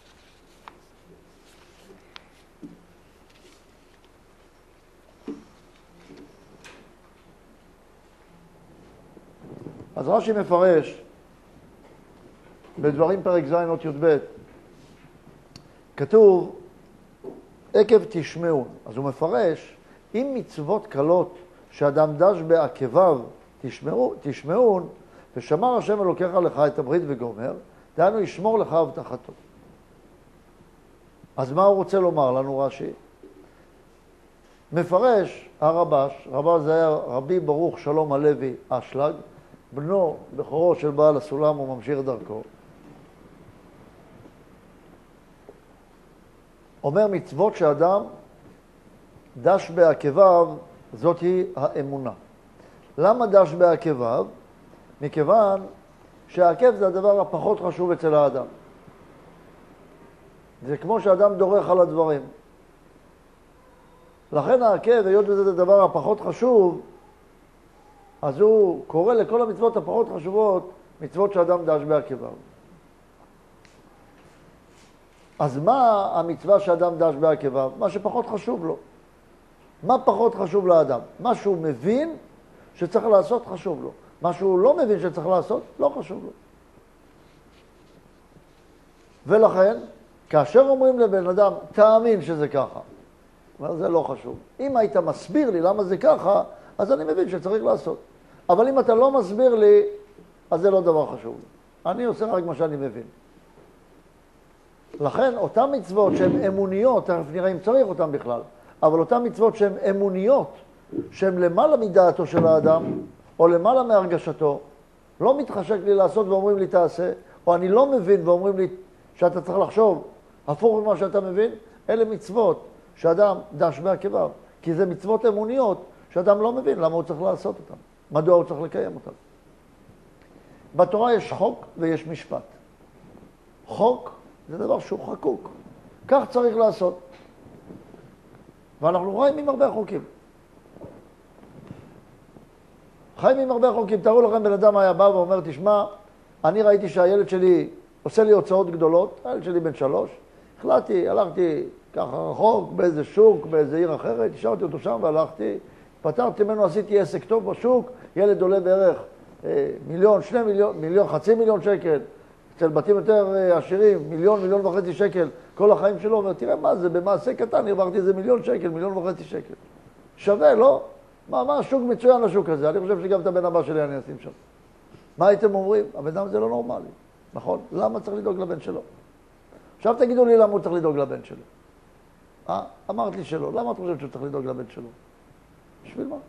אז רש"י מפרש בדברים פרק ז' אות י"ב, כתוב עקב תשמעון. אז הוא מפרש, אם מצוות קלות שאדם דש בעקביו תשמעון, ושמר השם אלוקיך לך את הברית וגומר, דהיינו ישמור לך הבטחתו. אז מה הוא רוצה לומר לנו רש"י? מפרש הרב"ש, רב"ש זה היה רבי ברוך שלום הלוי אשלג, בנו בכורו של בעל הסולם, הוא ממשיך דרכו. אומר מצוות שאדם דש בעקביו, זאת היא האמונה. למה דש בעקביו? מכיוון שהעקב זה הדבר הפחות חשוב אצל האדם. זה כמו שאדם דורך על הדברים. לכן העקב, היות וזה הדבר הפחות חשוב, אז הוא קורא לכל המצוות הפחות חשובות, מצוות שאדם דש בעקביו. אז מה המצווה שאדם דש בעקביו? מה שפחות חשוב לו. מה פחות חשוב לאדם? מה שהוא מבין שצריך לעשות חשוב לו. מה שהוא לא מבין שצריך לעשות, לא חשוב לו. ולכן, כאשר אומרים לבן אדם, תאמין שזה ככה, זה לא חשוב. אם היית מסביר לי למה זה ככה, אז אני מבין שצריך לעשות. אבל אם אתה לא מסביר לי, אז זה לא דבר חשוב. אני עושה רק מה שאני מבין. לכן, אותן מצוות שהן אמוניות, תכף נראה אם צריך אותן בכלל, אבל אותן מצוות שהן אמוניות, שהן למעלה מדעתו של האדם, או למעלה מהרגשתו, לא מתחשק לי לעשות ואומרים לי תעשה, או אני לא מבין ואומרים לי שאתה צריך לחשוב, הפוך ממה שאתה מבין, אלה מצוות שאדם דש בעקביו, כי זה מצוות אמוניות שאדם לא מבין למה הוא צריך לעשות אותן, מדוע הוא צריך לקיים אותן. בתורה יש חוק ויש משפט. חוק זה דבר שהוא חקוק, כך צריך לעשות. ואנחנו רואים עם הרבה חוקים. חיים עם הרבה חוקים. תראו לכם, בן אדם היה בא ואומר, תשמע, אני ראיתי שהילד שלי עושה לי הוצאות גדולות, הילד שלי בן 3, החלטתי, הלכתי ככה רחוק, באיזה שוק, באיזה עיר אחרת, השארתי אותו שם והלכתי, פתרתי ממנו, עשיתי עסק טוב בשוק, ילד עולה בערך 1,000,000, 2 מיליון, 500,000 שקל, אצל בתים יותר עשירים, 1,000,000, 1,500,000 שקל, כל החיים שלו, אומר, תראה מה זה, במעשה קטן, הרווחתי איזה 1,000,000 שקל, 1,500,000 שקל. שווה, לא? מה שוק מצוין לשוק הזה? אני חושב שגם את הבן הבא שלי אני אשים שם. מה הייתם אומרים? הבן אדם זה לא נורמלי, נכון? למה צריך לדאוג לבן שלו? עכשיו תגידו לי למה הוא צריך לדאוג לבן שלו. אמרת לי שלא. למה את חושבת שהוא צריך לדאוג לבן שלו? בשביל מה?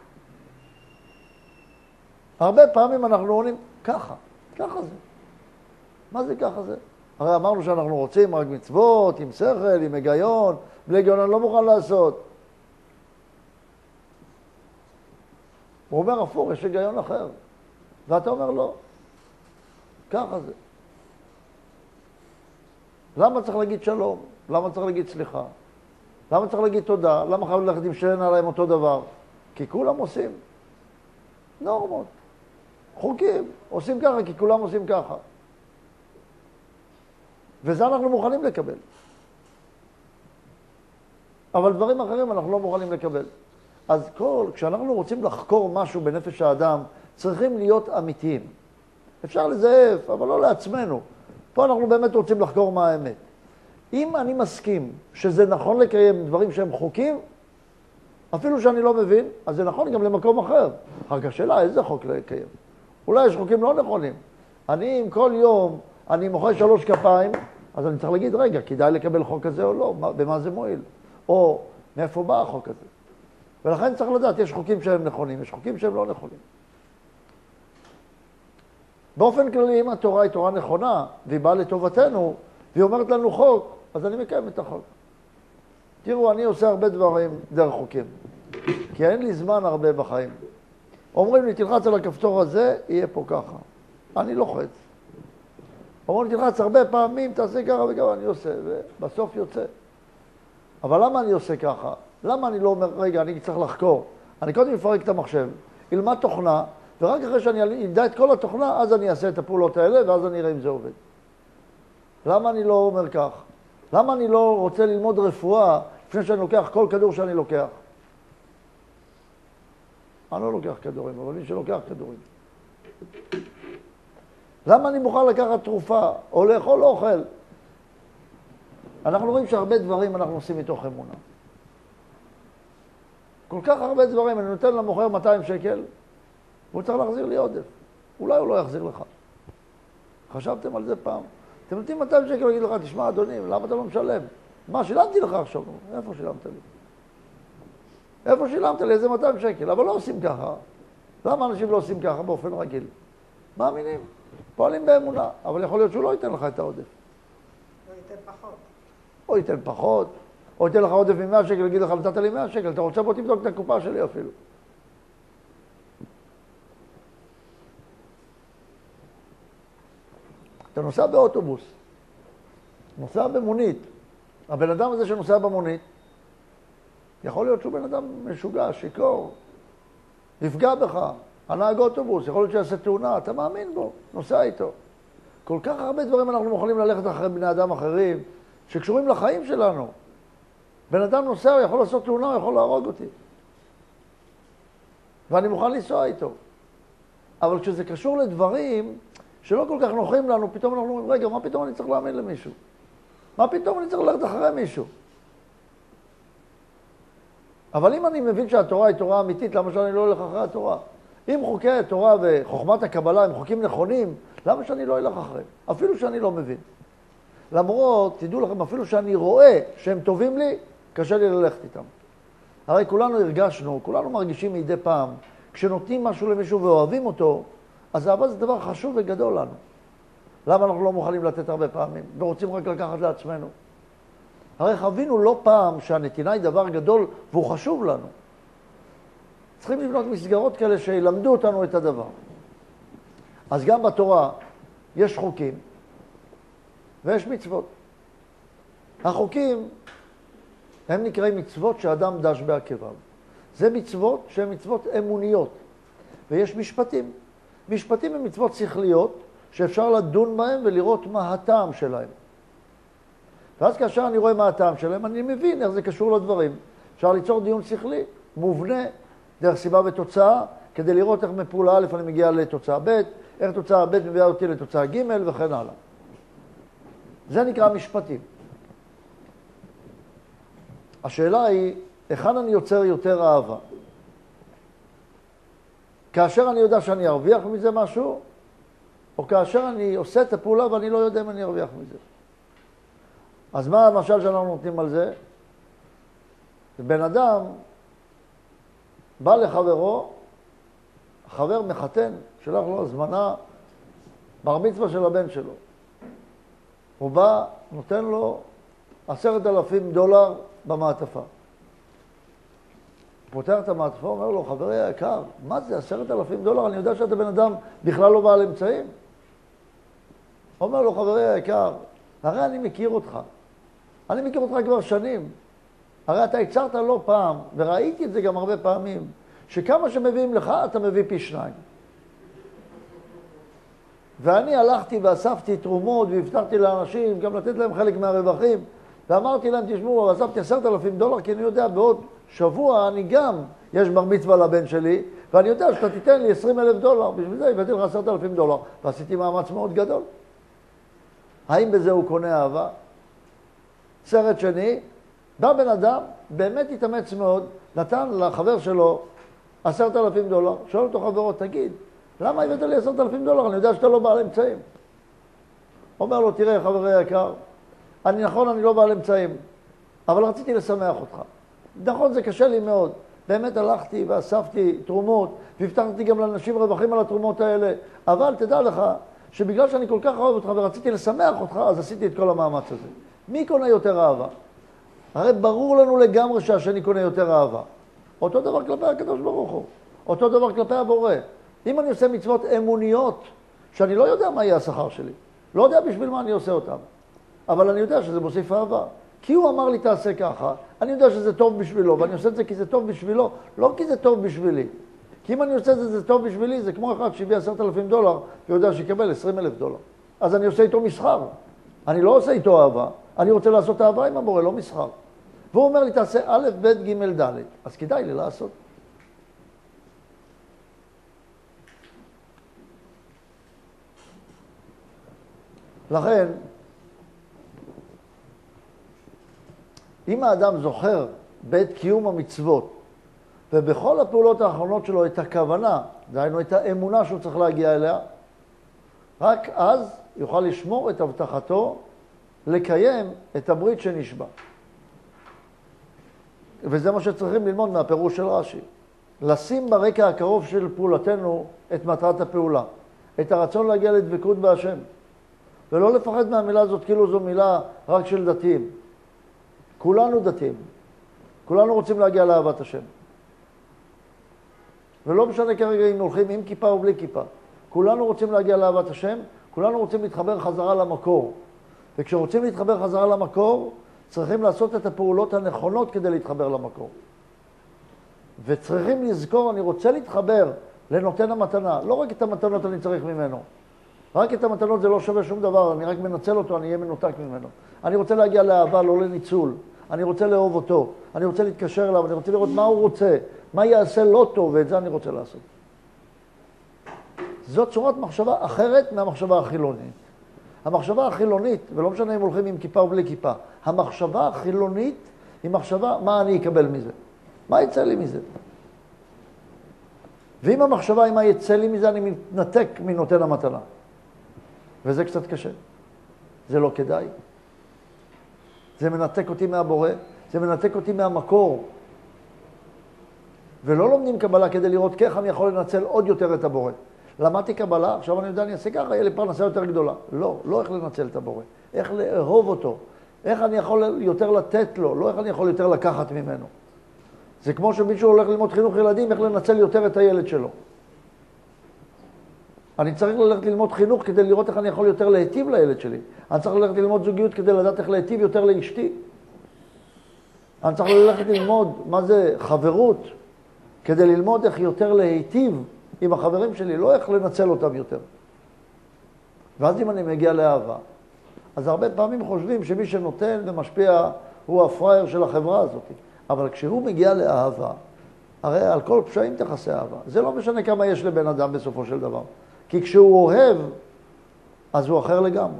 הרבה פעמים אנחנו עונים, ככה זה. מה זה ככה זה? הרי אמרנו שאנחנו רוצים רק מצוות, עם שכל, עם היגיון, בלי היגיון אני לא מוכן לעשות. הוא אומר הפוך, יש היגיון אחר. ואתה אומר לא. ככה זה. למה צריך להגיד שלום? למה צריך להגיד סליחה? למה צריך להגיד תודה? למה חייב ללכת עם שני נעליים אותו דבר? כי כולם עושים. נורמות. חוקים. עושים ככה כי כולם עושים ככה. וזה אנחנו מוכנים לקבל. אבל דברים אחרים אנחנו לא מוכנים לקבל. אז כשאנחנו רוצים לחקור משהו בנפש האדם, צריכים להיות אמיתיים. אפשר לזייף, אבל לא לעצמנו. פה אנחנו באמת רוצים לחקור מה האמת. אם אני מסכים שזה נכון לקיים דברים שהם חוקים, אפילו שאני לא מבין, אז זה נכון גם למקום אחר. רק השאלה, איזה חוק לקיים? אולי יש חוקים לא נכונים. אם כל יום אני מוחא 3 כפיים, אז אני צריך להגיד, רגע, כדאי לקבל חוק כזה או לא? במה זה מועיל? או מאיפה בא החוק הזה? ולכן צריך לדעת, יש חוקים שהם נכונים, יש חוקים שהם לא נכונים. באופן כללי, אם התורה היא תורה נכונה, והיא באה לטובתנו, והיא אומרת לנו חוק, אז אני מקיים את החוק. תראו, אני עושה הרבה דברים דרך חוקים, כי אין לי זמן הרבה בחיים. אומרים לי, תלחץ על הכפתור הזה, יהיה פה ככה. אני לוחץ. אומרים לי, תלחץ הרבה פעמים, תעשה ככה וככה, אני עושה, ובסוף יוצא. אבל למה אני עושה ככה? למה אני לא אומר, רגע, אני צריך לחקור? אני קודם אפרק את המחשב, אלמד תוכנה, ורק אחרי שאני אדע את כל התוכנה, אז אני אעשה את הפעולות האלה, ואז אני אראה אם זה עובד. למה אני לא אומר כך? למה אני לא רוצה ללמוד רפואה לפני שאני לוקח כל כדור שאני לוקח? אני לא לוקח כדורים, אבל מי שלוקח כדורים. למה אני מוכן לקחת תרופה או לאכול אוכל? אנחנו רואים שהרבה דברים אנחנו עושים מתוך אמונה. כל כך הרבה דברים, אני נותן למוכר 200 שקל, והוא צריך להחזיר לי עודף. אולי הוא לא יחזיר לך. חשבתם על זה פעם? אתם נותנים 200 שקל להגיד לך, תשמע אדוני, למה אתה לא משלם? מה, שילמתי לך עכשיו? איפה שילמת לי? איפה שילמת לי? איזה 200 שקל? אבל לא עושים ככה. למה אנשים לא עושים ככה באופן רגיל? מאמינים, פועלים באמונה, אבל יכול להיות שהוא לא ייתן לך את העודף. לא ייתן פחות. או ייתן פחות, או ייתן לך עודף מ-100 שקל, יגיד לך, נתת לי 100 שקל, אתה רוצה בוא תבדוק את הקופה שלי אפילו. אתה נוסע באוטובוס, נוסע במונית. הבן אדם הזה שנוסע במונית, יכול להיות שהוא בן אדם משוגע, שיקור, יפגע בך, הנהג אוטובוס, יכול להיות שיעשה תאונה, אתה מאמין בו, נוסע איתו. כל כך הרבה דברים אנחנו יכולים ללכת אחרי בני אדם אחרים, שקשורים לחיים שלנו. בן אדם נוסע, הוא יכול לעשות תאונה, הוא יכול להרוג אותי. ואני מוכן לנסוע איתו. אבל כשזה קשור לדברים שלא כל כך נוחים לנו, פתאום אנחנו אומרים, רגע, מה פתאום אני צריך להאמין למישהו? מה פתאום אני צריך ללכת אחרי מישהו? אבל אם אני מבין שהתורה היא תורה אמיתית, למה שאני לא אלך אחרי התורה? אם חוקי התורה וחוכמת הקבלה הם חוקים נכונים, למה שאני לא אלך אחריהם? אפילו שאני לא מבין. למרות, תדעו לכם, אפילו שאני רואה שהם טובים לי, קשה לי ללכת איתם. הרי כולנו הרגשנו, כולנו מרגישים מדי פעם, כשנותנים משהו למישהו ואוהבים אותו, אז אהבה זה דבר חשוב וגדול לנו. למה אנחנו לא מוכנים לתת הרבה פעמים, ורוצים רק לקחת לעצמנו? הרי חווינו לא פעם שהנתינה היא דבר גדול והוא חשוב לנו. צריכים לבנות מסגרות כאלה שילמדו אותנו את הדבר. אז גם בתורה יש חוקים ויש מצוות. החוקים הם נקראים מצוות שאדם דש בעקביו. זה מצוות שהן מצוות אמוניות. ויש משפטים. משפטים הם מצוות שכליות שאפשר לדון בהם ולראות מה הטעם שלהם. ואז כאשר אני רואה מה הטעם שלהם, אני מבין איך זה קשור לדברים. אפשר ליצור דיון שכלי, מובנה, דרך סיבה ותוצאה, כדי לראות איך מפעולה א' אני מגיע לתוצאה ב', איך תוצאה ב' מביאה אותי לתוצאה ג' וכן הלאה. זה נקרא משפטים. השאלה היא, היכן אני יוצר יותר אהבה? כאשר אני יודע שאני ארוויח מזה משהו, או כאשר אני עושה את הפעולה ואני לא יודע אם אני ארוויח מזה. אז מה המשל שאנחנו נותנים על זה? בן אדם בא לחברו, החבר מחתן, שלח לו הזמנה, בר מצווה של הבן שלו. הוא בא, נותן לו $10,000 במעטפה. הוא פותח את המעטפה, אומר לו, חברי היקר, מה זה $10,000? אני יודע שאתה בן אדם בכלל לא בעל אמצעים. אומר לו, חברי היקר, הרי אני מכיר אותך. אני מכיר אותך כבר שנים. הרי אתה הצרת לא פעם, וראיתי את זה גם הרבה פעמים, שכמה שמביאים לך, אתה מביא פי 2. ואני הלכתי ואספתי תרומות, והבטחתי לאנשים, גם לתת להם חלק מהרווחים, ואמרתי להם, תשמעו, אספתי $10,000, כי אני יודע, בעוד שבוע אני גם, יש בר מצווה לבן שלי, ואני יודע שאתה תיתן לי $20,000, בשביל זה הבאתי לך $10,000, ועשיתי מאמץ מאוד גדול. האם בזה הוא קונה אהבה? סרט שני, בא בן אדם, באמת התאמץ מאוד, נתן לחבר שלו $10,000, שואל אותו חברו, תגיד, למה הבאת לי $10,000? אני יודע שאתה לא בעל אמצעים. אומר לו, תראה, חברי יקר, נכון, אני לא בעל אמצעים, אבל רציתי לשמח אותך. נכון, זה קשה לי מאוד. באמת הלכתי ואספתי תרומות, והבטחתי גם לאנשים רווחים על התרומות האלה, אבל תדע לך, שבגלל שאני כל כך אוהב אותך ורציתי לשמח אותך, אז עשיתי את כל המאמץ הזה. מי קונה יותר אהבה? הרי ברור לנו לגמרי שהשני קונה יותר אהבה. אותו דבר כלפי הקדוש ברוך הוא. אותו דבר כלפי הבורא. אם אני עושה מצוות אמוניות, שאני לא יודע מה יהיה השכר שלי, לא יודע בשביל מה אני עושה אותם, אבל אני יודע שזה מוסיף אהבה. כי הוא אמר לי תעשה ככה, אני יודע שזה טוב בשבילו, ואני עושה את זה כי זה טוב בשבילו, לא כי זה טוב בשבילי. כי אם אני עושה את זה, זה טוב בשבילי, זה כמו אחד שהביא $10,000 ויודע שיקבל $20,000. אז אני עושה איתו מסחר. אני לא עושה איתו אהבה, אני רוצה לעשות אהבה עם הבורא, לא מסחר. והוא אומר לי, תעשה א', ב', ג', ד'. אז כדאי לי לעשות. לכן, אם האדם זוכר בעת קיום המצוות, ובכל הפעולות האחרונות שלו את הכוונה, דהיינו את האמונה שהוא צריך להגיע אליה, רק אז יוכל לשמור את הבטחתו, לקיים את הברית שנשבע. וזה מה שצריכים ללמוד מהפירוש של רש"י. לשים ברקע הקרוב של פעולתנו את מטרת הפעולה, את הרצון להגיע לדבקות בהשם. ולא לפחד מהמילה הזאת כאילו זו מילה רק של דתיים. כולנו דתיים. כולנו רוצים להגיע לאהבת השם. ולא משנה כרגע אם הולכים עם כיפה או בלי כיפה. כולנו רוצים להגיע לאהבת השם, כולנו רוצים להתחבר חזרה למקור. וכשרוצים להתחבר חזרה למקור, צריכים לעשות את הפעולות הנכונות כדי להתחבר למקור. וצריכים לזכור, אני רוצה להתחבר לנותן המתנה. לא רק את המתנות אני צריך ממנו. רק את המתנות זה לא שווה שום דבר, אני רק מנצל אותו, אני אהיה מנותק ממנו. אני רוצה להגיע לאהבה, לא לניצול. אני רוצה לאהוב אותו, אני רוצה להתקשר אליו, אני רוצה לראות מה הוא רוצה, מה יעשה לא טוב, ואת זה אני רוצה לעשות. זאת צורת מחשבה אחרת מהמחשבה החילונית. המחשבה החילונית, ולא משנה אם הולכים עם כיפה או בלי כיפה, המחשבה החילונית היא מחשבה, מה אני אקבל מזה? מה יצא לי מזה? ואם המחשבה היא מה יצא לי מזה, אני מתנתק מנותן המתנה. וזה קצת קשה. זה לא כדאי. זה מנתק אותי מהבורא, זה מנתק אותי מהמקור. ולא לומדים קבלה כדי לראות איך אני יכול לנצל עוד יותר את הבורא. למדתי קבלה, עכשיו אני יודע, אני אעשה ככה, יהיה לי פרנסה יותר גדולה. לא, לא איך לנצל את הבורא. איך לאהוב אותו. איך אני יכול יותר לתת לו, לא איך אני יכול יותר לקחת ממנו. זה כמו שמישהו הולך ללמוד חינוך ילדים, איך לנצל יותר את הילד שלו. אני צריך ללכת ללמוד חינוך כדי לראות איך אני יכול יותר להיטיב לילד שלי. אני צריך ללכת ללמוד זוגיות כדי לדעת איך להיטיב יותר לאשתי. אני צריך ללכת ללמוד מה זה חברות, כדי ללמוד איך יותר להיטיב עם החברים שלי, לא איך לנצל אותם יותר. ואז אם אני מגיע לאהבה, אז הרבה פעמים חושבים שמי שנותן ומשפיע הוא הפראייר של החברה הזאת. אבל כשהוא מגיע לאהבה, הרי על כל פשעים תחסי אהבה. זה לא משנה כמה יש לבן אדם בסופו של דבר. כי כשהוא אוהב, אז הוא אחר לגמרי.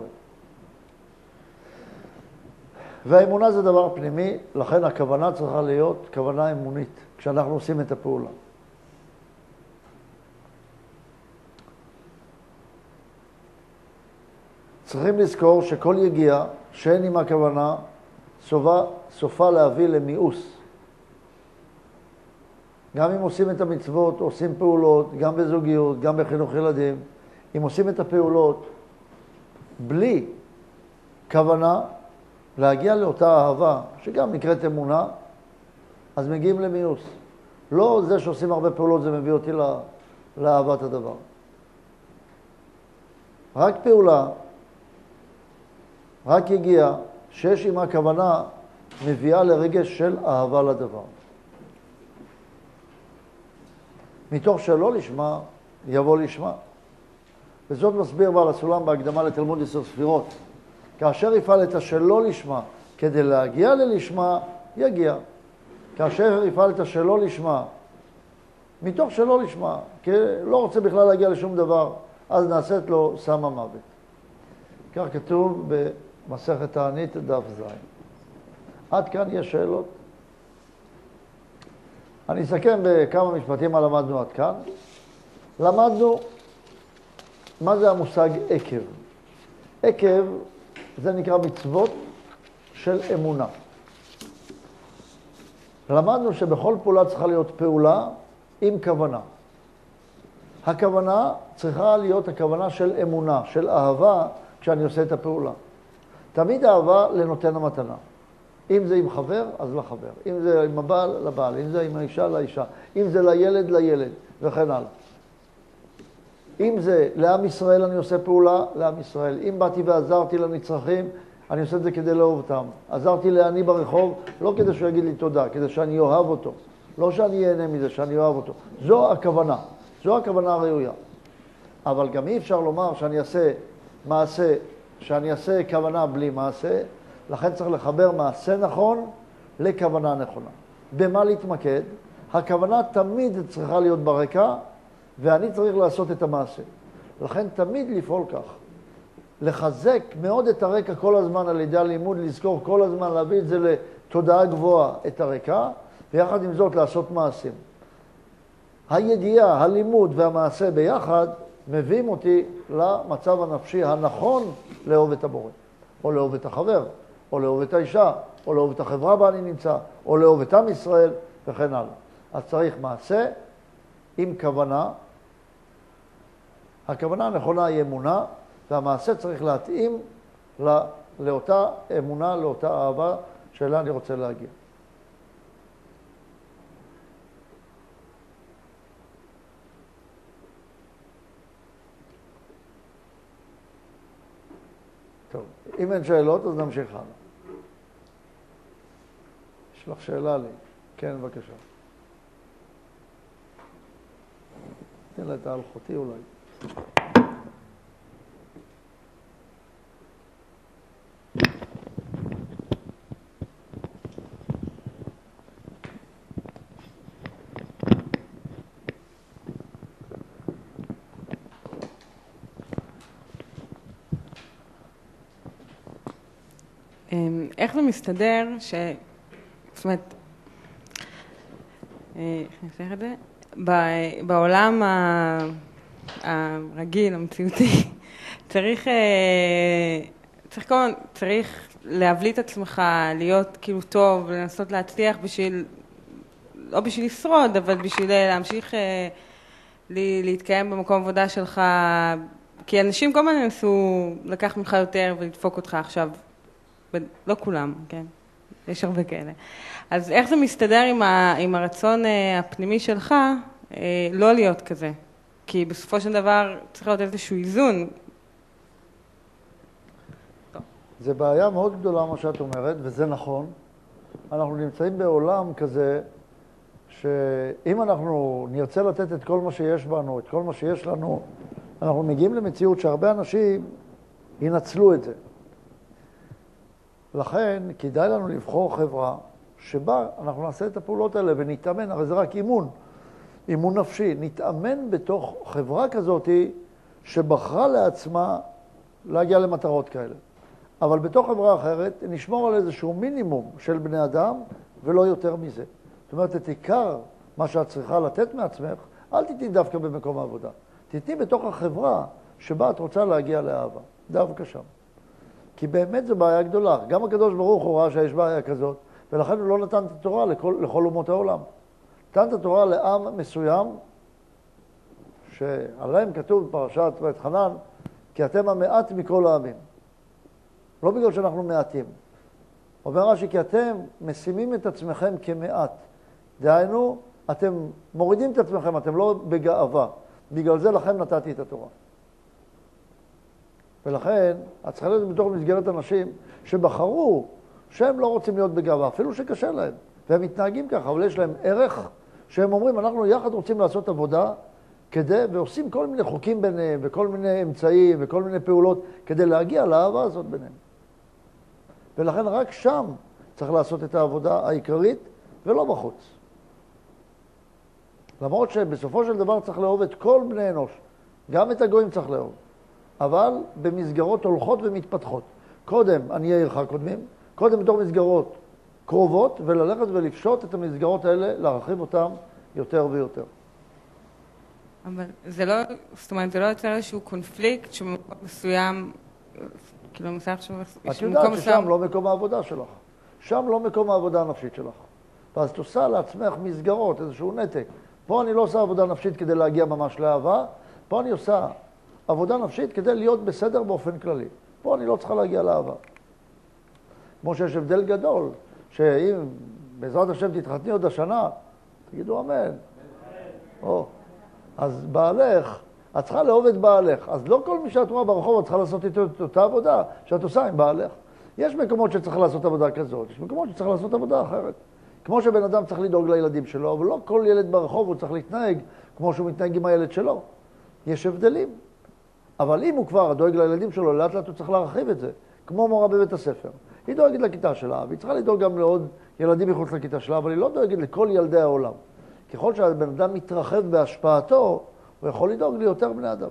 והאמונה זה דבר פנימי, לכן הכוונה צריכה להיות כוונה אמונית, כשאנחנו עושים את הפעולה. צריכים לזכור שכל יגיעה שאין עם הכוונה, סופה להביא למיאוס. גם אם עושים את המצוות, עושים פעולות, גם בזוגיות, גם בחינוך ילדים, אם עושים את הפעולות בלי כוונה להגיע לאותה אהבה, שגם נקראת אמונה, אז מגיעים למיאוס. לא זה שעושים הרבה פעולות, זה מביא אותי לאהבת הדבר. רק פעולה, רק יגיע שיש עם הכוונה מביאה לרגש של אהבה לדבר. מתוך שלא לשמה, יבוא לשמה. וזאת מסביר בעל הסולם בהקדמה לתלמוד 10 ספירות. כאשר יפעל את השלא לשמה כדי להגיע ללשמה, יגיע. כאשר יפעל את השלא לשמה, מתוך שלא לשמה, כי לא רוצה בכלל להגיע לשום דבר, אז נעשית לו סם המוות. כך כתוב במסכת תענית דף ז'. עד כאן יש שאלות. אני אסכם בכמה משפטים מה למדנו עד כאן. למדנו מה זה המושג עקב. עקב זה נקרא מצוות של אמונה. למדנו שבכל פעולה צריכה להיות פעולה עם כוונה. הכוונה צריכה להיות הכוונה של אמונה, של אהבה, כשאני עושה את הפעולה. תמיד אהבה לנותן המתנה. אם זה עם חבר, אז לחבר. אם זה עם הבעל, לבעל. אם זה עם האישה, לאישה. אם זה לילד, לילד, וכן הלאה. אם זה לעם ישראל, אני עושה פעולה לעם ישראל. אם באתי ועזרתי לנצרכים, אני עושה את זה כדי לאהוב אותם. עזרתי לעני ברחוב, לא כדי שהוא יגיד לי תודה, כדי שאני אוהב אותו. לא שאני אהנה מזה, שאני אוהב אותו. זו הכוונה. זו הכוונה הראויה. אבל גם אי אפשר לומר שאני אעשה מעשה, שאני אעשה כוונה בלי מעשה, לכן צריך לחבר מעשה נכון לכוונה נכונה. במה להתמקד? הכוונה תמיד צריכה להיות ברקע, ואני צריך לעשות את המעשה. לכן תמיד לפעול כך. לחזק מאוד את הרקע כל הזמן על ידי הלימוד, לזכור כל הזמן, להביא את זה לתודעה גבוהה, את הרקע, ויחד עם זאת לעשות מעשים. הידיעה, הלימוד והמעשה ביחד מביאים אותי למצב הנפשי הנכון לאהוב את הבורא, או לאהוב את החבר, או לאהוב את האישה, או לאהוב את החברה בה אני נמצא, או לאהוב את עם ישראל, וכן הלאה. אז צריך מעשה עם כוונה. הכוונה הנכונה היא אמונה, והמעשה צריך להתאים לאותה אמונה, לאותה אהבה שאליה אני רוצה להגיע. טוב, אם אין שאלות, אז נמשיך הלאה. יש לך שאלה לי? כן, בבקשה. תן לה את האלחוטי אולי. איך זה מסתדר זאת אומרת, איך נפתח את זה? בעולם הרגיל, המציאותי, צריך להבליט את עצמך, להיות כאילו טוב, לנסות להצליח לא בשביל לשרוד, אבל בשביל להמשיך להתקיים במקום עבודה שלך, כי אנשים כל הזמן ינסו לקח ממך יותר ולדפוק אותך עכשיו. לא כולם, כן? יש הרבה כאלה. אז איך זה מסתדר עם הרצון הפנימי שלך לא להיות כזה? כי בסופו של דבר צריך להיות איזשהו איזון. זה בעיה מאוד גדולה מה שאת אומרת, וזה נכון. אנחנו נמצאים בעולם כזה, שאם אנחנו נרצה לתת את כל מה שיש בנו, את כל מה שיש לנו, אנחנו מגיעים למציאות שהרבה אנשים ינצלו את זה. לכן כדאי לנו לבחור חברה שבה אנחנו נעשה את הפעולות האלה ונתאמן, הרי זה רק אימון נפשי, נתאמן בתוך חברה כזאת שבחרה לעצמה להגיע למטרות כאלה. אבל בתוך חברה אחרת נשמור על איזשהו מינימום של בני אדם ולא יותר מזה. זאת אומרת, את עיקר מה שאת צריכה לתת מעצמך, אל תתני דווקא במקום העבודה. תתני בתוך החברה שבה את רוצה להגיע לאהבה, דווקא שם. כי באמת זו בעיה גדולה. גם הקדוש ברוך הוא ראה שיש בעיה כזאת, ולכן הוא לא נתן את התורה לכל אומות העולם. נתן את התורה לעם מסוים, שעליהם כתוב בפרשת ואת חנן, כי אתם המעט מכל העמים. לא בגלל שאנחנו מעטים. אומר רש"י, כי אתם משימים את עצמכם כמעט. דהיינו, אתם מורידים את עצמכם, אתם לא בגאווה. בגלל זה לכם נתתי את התורה. ולכן, את צריכה להיות בתוך מסגרת אנשים שבחרו שהם לא רוצים להיות בגאווה, אפילו שקשה להם, והם מתנהגים ככה, אבל יש להם ערך שהם אומרים, אנחנו יחד רוצים לעשות עבודה כדי, ועושים כל מיני חוקים ביניהם, וכל מיני אמצעים, וכל מיני פעולות, כדי להגיע לאהבה הזאת ביניהם. ולכן רק שם צריך לעשות את העבודה העיקרית, ולא בחוץ. למרות שבסופו של דבר צריך לאהוב את כל בני אנוש, גם את הגויים צריך לאהוב, אבל במסגרות הולכות ומתפתחות. קודם עניי עירך קודמים, קודם בתור מסגרות קרובות, וללכת ולפשוט את המסגרות האלה, להרחיב אותן יותר ויותר. אבל זה לא, זאת אומרת, זה לא יוצר איזשהו קונפליקט שבמקום מסוים, כאילו מסוים את יודעת ששם לא מקום העבודה שלך. שם לא מקום העבודה הנפשית שלך. ואז את עושה לעצמך מסגרות, איזשהו נתק. פה אני לא עושה עבודה נפשית כדי להגיע ממש לאהבה, פה אני עושה עבודה נפשית כדי להיות בסדר באופן כללי. פה אני לא צריכה להגיע לאהבה. כמו שיש הבדל גדול, שאם בעזרת השם תתחתני עוד השנה, תגידו אמן. אז בעלך, את צריכה לאהוב את בעלך. אז לא כל מי שאת רואה ברחוב, את צריכה לעשות איתו את אותה עבודה שאת עושה עם בעלך. יש מקומות שצריך לעשות עבודה כזאת, יש מקומות שצריך לעשות עבודה אחרת. כמו שבן אדם צריך לדאוג לילדים שלו, אבל לא כל ילד ברחוב הוא צריך להתנהג כמו שהוא מתנהג עם הילד שלו. יש הבדלים. אבל אם הוא כבר דואג לילדים שלו, לאט לאט הוא צריך להרחיב את זה. כמו מורה בבית הספר. היא דואגת לכיתה שלה, והיא צריכה לדאוג גם לעוד ילדים מחוץ לכיתה שלה, אבל היא לא דואגת לכל ילדי העולם. ככל שהבן אדם מתרחב בהשפעתו, הוא יכול לדאוג ליותר בני אדם.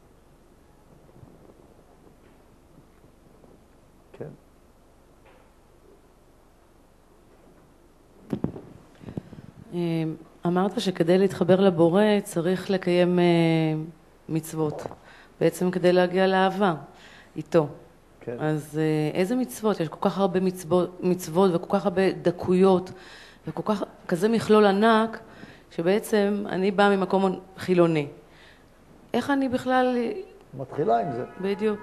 כן. אמרת שכדי להתחבר לבורא צריך לקיים מצוות. בעצם כדי להגיע לאהבה איתו. כן. אז איזה מצוות? יש כל כך הרבה מצוות וכל כך הרבה דקויות כזה מכלול ענק שבעצם אני באה ממקום חילוני. איך אני בכלל... מתחילה עם זה. בדיוק.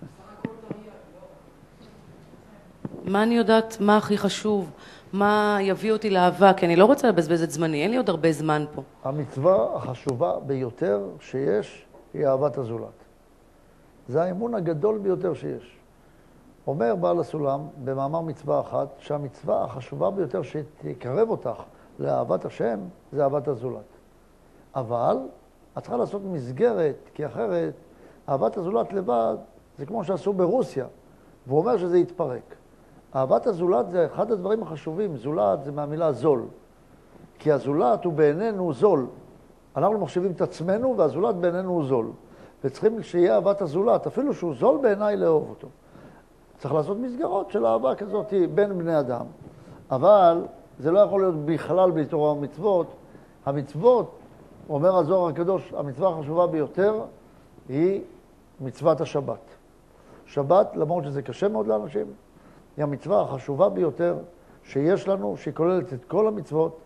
מה אני יודעת, מה הכי חשוב, מה יביא אותי לאהבה, כי אני לא רוצה לבזבז את זמני, אין לי עוד הרבה זמן פה. המצווה החשובה ביותר שיש היא אהבת הזולת. זה האמון הגדול ביותר שיש. אומר בעל הסולם במאמר מצווה אחת, שהמצווה החשובה ביותר שתקרב אותך לאהבת השם, זה אהבת הזולת. אבל את צריכה לעשות מסגרת, כי אחרת אהבת הזולת לבד זה כמו שעשו ברוסיה, והוא אומר שזה יתפרק. אהבת הזולת זה אחד הדברים החשובים, זולת זה מהמילה זול. כי הזולת הוא בעינינו זול. אנחנו מחשיבים את עצמנו והזולת בעינינו הוא זול. וצריכים שיהיה אהבת הזולת, אפילו שהוא זול בעיניי לאהוב אותו. צריך לעשות מסגרות של אהבה כזאת בין בני אדם. אבל זה לא יכול להיות בכלל בלי תורה ומצוות. המצוות, אומר הזוהר הקדוש, המצווה החשובה ביותר היא מצוות השבת. שבת, למרות שזה קשה מאוד לאנשים, היא המצווה החשובה ביותר שיש לנו, שהיא כוללת את כל המצוות.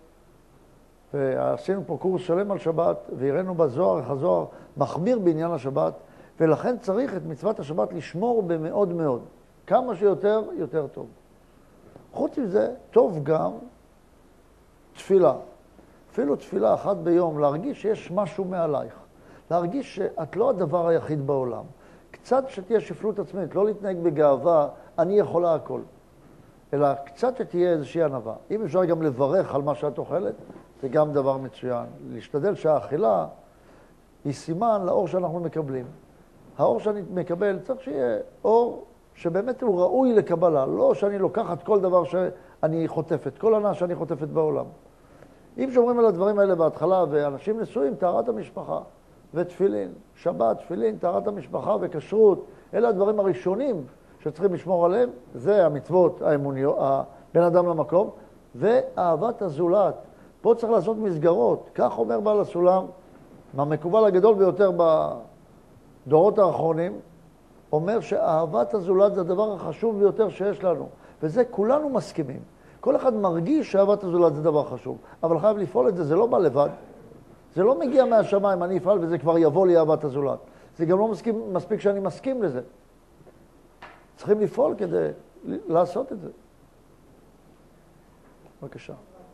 ועשינו פה קורס שלם על שבת, והראינו בזוהר איך הזוהר מחמיר בעניין השבת, ולכן צריך את מצוות השבת לשמור במאוד מאוד. כמה שיותר, יותר טוב. חוץ מזה, טוב גם תפילה. אפילו תפילה אחת ביום, להרגיש שיש משהו מעלייך. להרגיש שאת לא הדבר היחיד בעולם. קצת שתהיה שפלות עצמית, לא להתנהג בגאווה, אני יכולה הכל. אלא קצת שתהיה איזושהי ענווה. אם אפשר גם לברך על מה שאת אוכלת, זה גם דבר מצוין. להשתדל שהאכילה היא סימן לאור שאנחנו מקבלים. האור שאני מקבל צריך שיהיה אור שבאמת הוא ראוי לקבלה, לא שאני לוקחת כל דבר שאני חוטפת, כל ענה שאני חוטפת בעולם. אם שומרים על הדברים האלה בהתחלה, ואנשים נשואים, טהרת המשפחה ותפילין, שבת, תפילין, טהרת המשפחה וכשרות, אלה הדברים הראשונים שצריכים לשמור עליהם, זה המצוות האמוניות, בין אדם למקום, ואהבת הזולת. פה צריך לעשות מסגרות, כך אומר בעל הסולם, מהמקובל הגדול ביותר בדורות האחרונים, אומר שאהבת הזולת זה הדבר החשוב ביותר שיש לנו, וזה כולנו מסכימים. כל אחד מרגיש שאהבת הזולת זה דבר חשוב, אבל חייב לפעול את זה, זה לא בא לבד. זה לא מגיע מהשמיים, אני אפעל וזה כבר יבוא לי אהבת הזולת. זה גם לא מספיק שאני מסכים לזה. צריכים לפעול כדי לעשות את זה. בבקשה.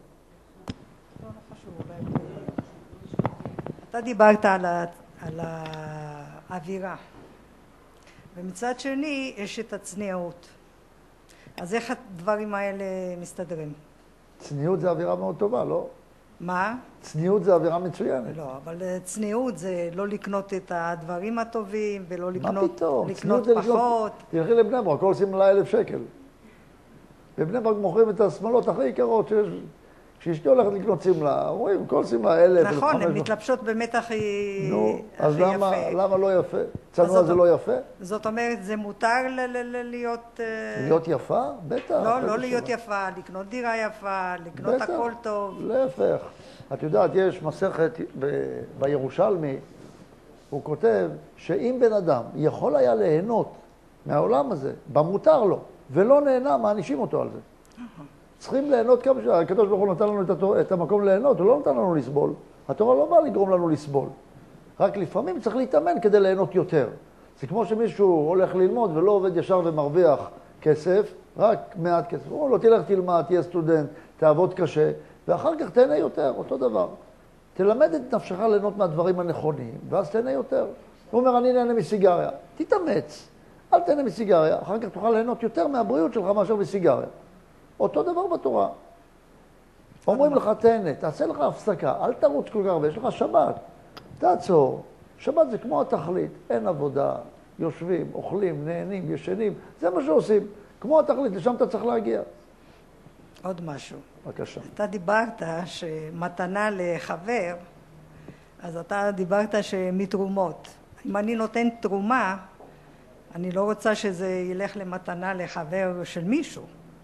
אתה דיברת על האווירה, ומצד שני יש את הצניעות. אז איך הדברים האלה מסתדרים? צניעות זה אווירה מאוד טובה, לא? מה? צניעות זה אווירה מצוינת. לא, אבל צניעות זה לא לקנות את הדברים הטובים, ולא מה לקנות, פתאום? לקנות צניעות זה פחות. תלכי לבני ברק, הכל עושים לה 1,000 שקל. בבני ברק מוכרים את השמלות הכי יקרות שיש. כשאשתי הולכת לקנות שמלה, אומרים, כל שמלה 1,000. נכון, הן מתלבשות באמת הכי נו, אז יפה. למה לא יפה? צנוע זה לא יפה? זאת אומרת, זה מותר להיות... להיות יפה? בטח. לא להיות יפה, לקנות דירה יפה, לקנות הכל טוב. להפך. את יודעת, יש מסכת בירושלמי, הוא כותב שאם בן אדם יכול היה ליהנות מהעולם הזה, במותר לו, ולא נהנה, מענישים אותו על זה. צריכים ליהנות כמה שעה. הקדוש ברוך הוא נתן לנו את המקום ליהנות, הוא לא נתן לנו לסבול. התורה לא באה לגרום לנו לסבול. רק לפעמים צריך להתאמן כדי ליהנות יותר. זה כמו שמישהו הולך ללמוד ולא עובד ישר ומרוויח כסף, רק מעט כסף. הוא לא תלך תלמד, תהיה סטודנט, תעבוד קשה, ואחר כך תהנה יותר, אותו דבר. תלמד את נפשך ליהנות מהדברים הנכונים, ואז תהנה יותר. הוא אומר, אני נהנה מסיגריה. תתאמץ, אל תהנה מסיגריה, אחר כך תוכל ליהנות יותר מהבריאות שלך מאשר מסיגריה. אותו דבר בתורה. אומרים לך, תהנה, תעשה לך הפסקה, אל תרוץ כל כך הרבה, יש לך שבת. תעצור. שבת זה כמו התכלית, אין עבודה, יושבים, אוכלים, נהנים, ישנים, זה מה שעושים. כמו התכלית, לשם אתה צריך להגיע. עוד משהו. בבקשה. אתה דיברת שמתנה לחבר, אז אתה דיברת שמתרומות. אם אני נותן תרומה, אני לא רוצה שזה ילך למתנה לחבר של מישהו.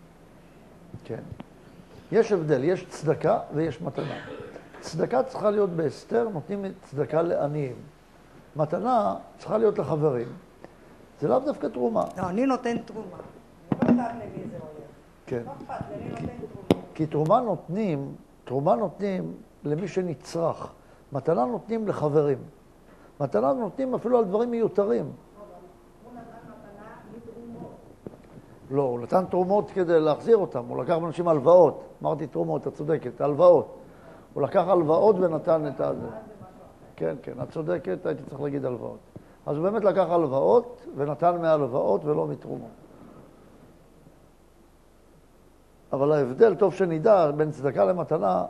כן. יש הבדל, יש צדקה ויש מתנה. צדקה צריכה להיות בהסתר, נותנים צדקה לעניים. מתנה צריכה להיות לחברים. זה לאו דווקא תרומה. לא, אני נותן תרומה. אני לא יודעת למי זה הולך. כן. לא אכפת, אני נותן תרומה. כי תרומה נותנים למי שנצרך. מתנה נותנים לחברים. מתנה נותנים אפילו על דברים מיותרים. הוא נתן מתנה מתרומות. לא, הוא נתן תרומות כדי להחזיר אותם. הוא לקח מאנשים הלוואות. אמרתי תרומות, את צודקת, הלוואות. הוא לקח הלוואות ונתן את הזה. כן, כן, את צודקת, הייתי צריך להגיד הלוואות. אז הוא באמת לקח הלוואות ונתן מהלוואות ולא מתרומות. אבל ההבדל, טוב שנדע, בין צדקה למתנה,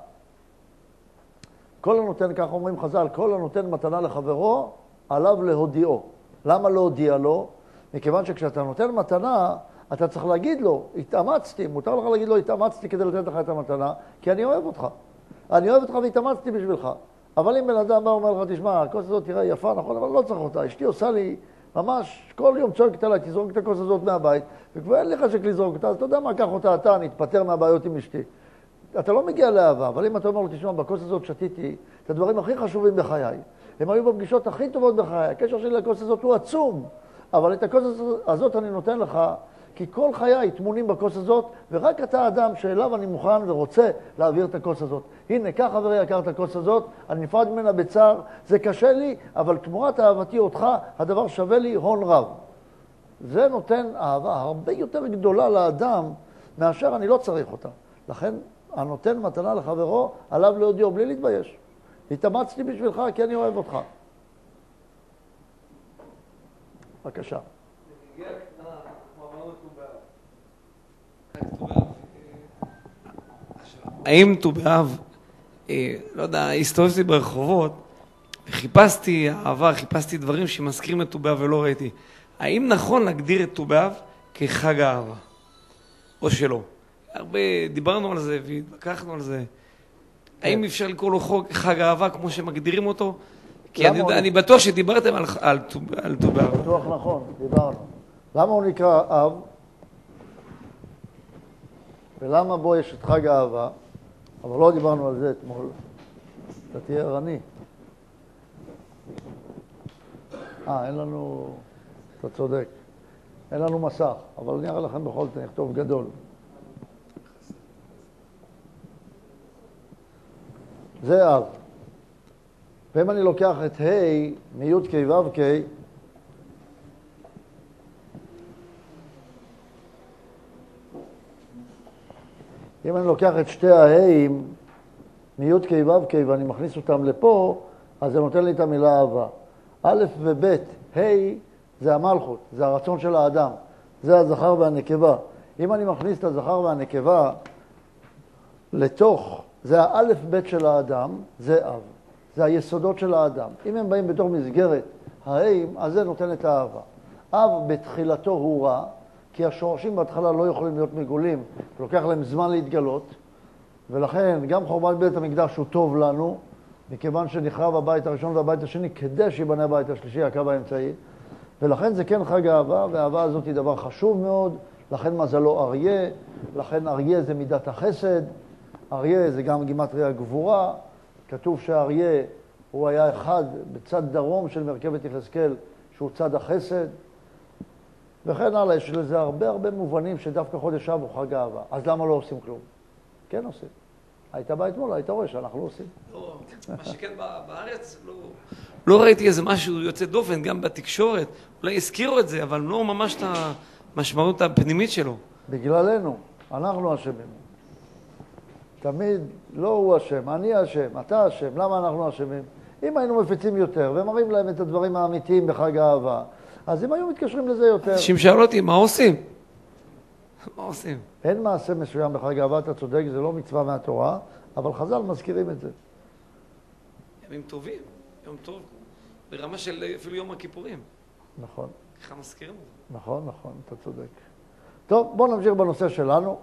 כל הנותן, כך אומרים חז"ל, כל הנותן מתנה לחברו, עליו להודיעו. למה להודיע לו? מכיוון שכשאתה נותן מתנה, אתה צריך להגיד לו, התאמצתי, מותר לך להגיד לו, התאמצתי כדי לתת לך את המתנה, כי אני אוהב אותך. אני אוהב אותך והתאמצתי בשבילך. אבל אם בן אדם בא ואומר לך, תשמע, הכוס הזאת תראה יפה, נכון, אבל לא צריך אותה. אשתי עושה לי ממש, כל יום צועקת עליי, תזרוק את הכוס הזאת מהבית, וכבר אין לי חשק לזרוק אותה, אז אתה יודע מה, קח אותה אתה, נתפטר מהבעיות עם אשתי. אתה לא מגיע לאהבה, אבל אם אתה אומר לו, תשמע, בכוס הזאת שתיתי את הדברים הכי חשובים בחיי. הם היו בפגישות הכי טובות בחיי. הקשר שלי לכוס הזאת הוא עצום, אבל את הכוס הזאת אני נותן לך, כי כל חיי טמונים בכוס הזאת, ורק אתה אדם שאליו אני מוכן ורוצה להעביר את הכוס הזאת. הנה, קח חברי יקר את הכוס הזאת, אני נפרד ממנה בצער, זה קשה לי, אבל תמורת אהבתי אותך, הדבר שווה לי הון רב. זה נותן אהבה הרבה יותר גדולה לאדם, מאשר אני לא צריך אותה. לכן, הנותן מתנה לחברו, עליו להודיעו בלי להתבייש. התאמצתי בשבילך כי אני אוהב אותך. בבקשה. האם ט"ו באב, לא יודע, הסתובבתי ברחובות וחיפשתי אהבה, חיפשתי דברים שמזכירים את ט"ו באב ולא ראיתי. האם נכון להגדיר את ט"ו באב כחג האהבה, או שלא? הרבה דיברנו על זה והתווכחנו על זה. האם אפשר לקרוא לו חג האהבה כמו שמגדירים אותו? כי אני בטוח שדיברתם על ט"ו באב. בטוח נכון, דיברנו. למה הוא נקרא אב? ולמה בו יש את חג האהבה? אבל לא דיברנו על זה אתמול. אתה תהיה ערני. אין לנו, אתה צודק. אין לנו מסך, אבל אני אראה לכם בכל זאת, נכתוב גדול. זה אב. ואם אני לוקח את ה' מי' כ' ו' כ', אם אני לוקח את שתי הה'ים מי' כ' ו' כ' ואני מכניס אותם לפה, אז זה נותן לי את המילה אהבה. א' וב', ה' זה המלכות, זה הרצון של האדם, זה הזכר והנקבה. אם אני מכניס את הזכר והנקבה לתוך, זה האלף בית של האדם, זה אב. זה היסודות של האדם. אם הם באים בתוך מסגרת האם, אז זה נותן את האהבה. אב בתחילתו הוא רע, כי השורשים בהתחלה לא יכולים להיות מגולים, ולוקח להם זמן להתגלות, ולכן גם חורבן בית המקדש הוא טוב לנו, מכיוון שנחרב הבית הראשון והבית השני, כדי שיבנה הבית השלישי, הקו האמצעי, ולכן זה כן חג האהבה, והאהבה הזאת היא דבר חשוב מאוד, לכן מזלו אריה, לכן אריה זה מידת החסד, אריה זה גם גימטריה הגבורה, כתוב שאריה הוא היה אחד בצד דרום של מרכבת יחזקאל, שהוא צד החסד, וכן הלאה, יש לזה הרבה מובנים שדווקא חודש אב הוא חג האהבה. אז למה לא עושים כלום? כן עושים. היית בא אתמול, היית רואה שאנחנו לא עושים. לא, מה שכן בארץ, לא ראיתי איזה משהו יוצא דופן, גם בתקשורת. אולי הזכירו את זה, אבל לא ממש את המשמעות הפנימית שלו. בגללנו, אנחנו אשמים. תמיד לא הוא אשם, אני אשם, אתה אשם. למה אנחנו אשמים? אם היינו מפיצים יותר ומראים להם את הדברים האמיתיים בחג האהבה, אז אם היו מתקשרים לזה יותר... אנשים שאלו אותי, מה עושים? מה עושים? אין מעשה מסוים בחג האהבה, אתה צודק, זה לא מצווה מהתורה, אבל חז"ל מזכירים את זה. ימים טובים, יום טוב, ברמה של אפילו יום הכיפורים. נכון. ככה מזכירים את זה. נכון, אתה צודק. טוב, בואו נמשיך בנושא שלנו.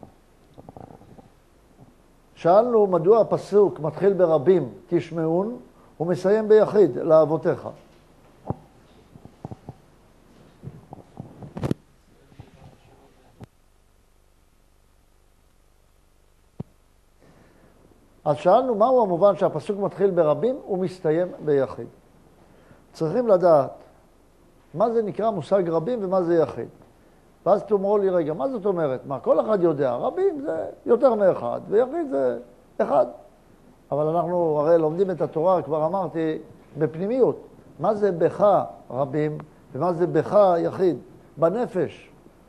שאלנו מדוע הפסוק מתחיל ברבים תשמעון ומסיים ביחיד לאבותיך. אז שאלנו מהו המובן שהפסוק מתחיל ברבים ומסתיים ביחיד. צריכים לדעת מה זה נקרא מושג רבים ומה זה יחיד. ואז תאמרו לי רגע, מה זאת אומרת? מה, כל אחד יודע, רבים זה יותר מאחד, ויחיד זה אחד. אבל אנחנו הרי לומדים את התורה, כבר אמרתי, בפנימיות. מה זה בך רבים ומה זה בך יחיד? בנפש.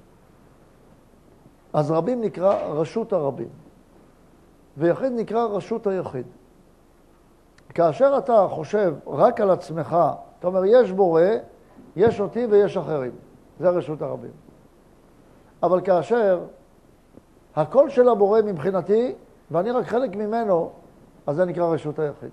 אז רבים נקרא רשות הרבים. ויחיד נקרא רשות היחיד. כאשר אתה חושב רק על עצמך, אתה אומר, יש בורא, יש אותי ויש אחרים. זה רשות הרבים. אבל כאשר הקול של הבורא מבחינתי, ואני רק חלק ממנו, אז זה נקרא רשות היחיד.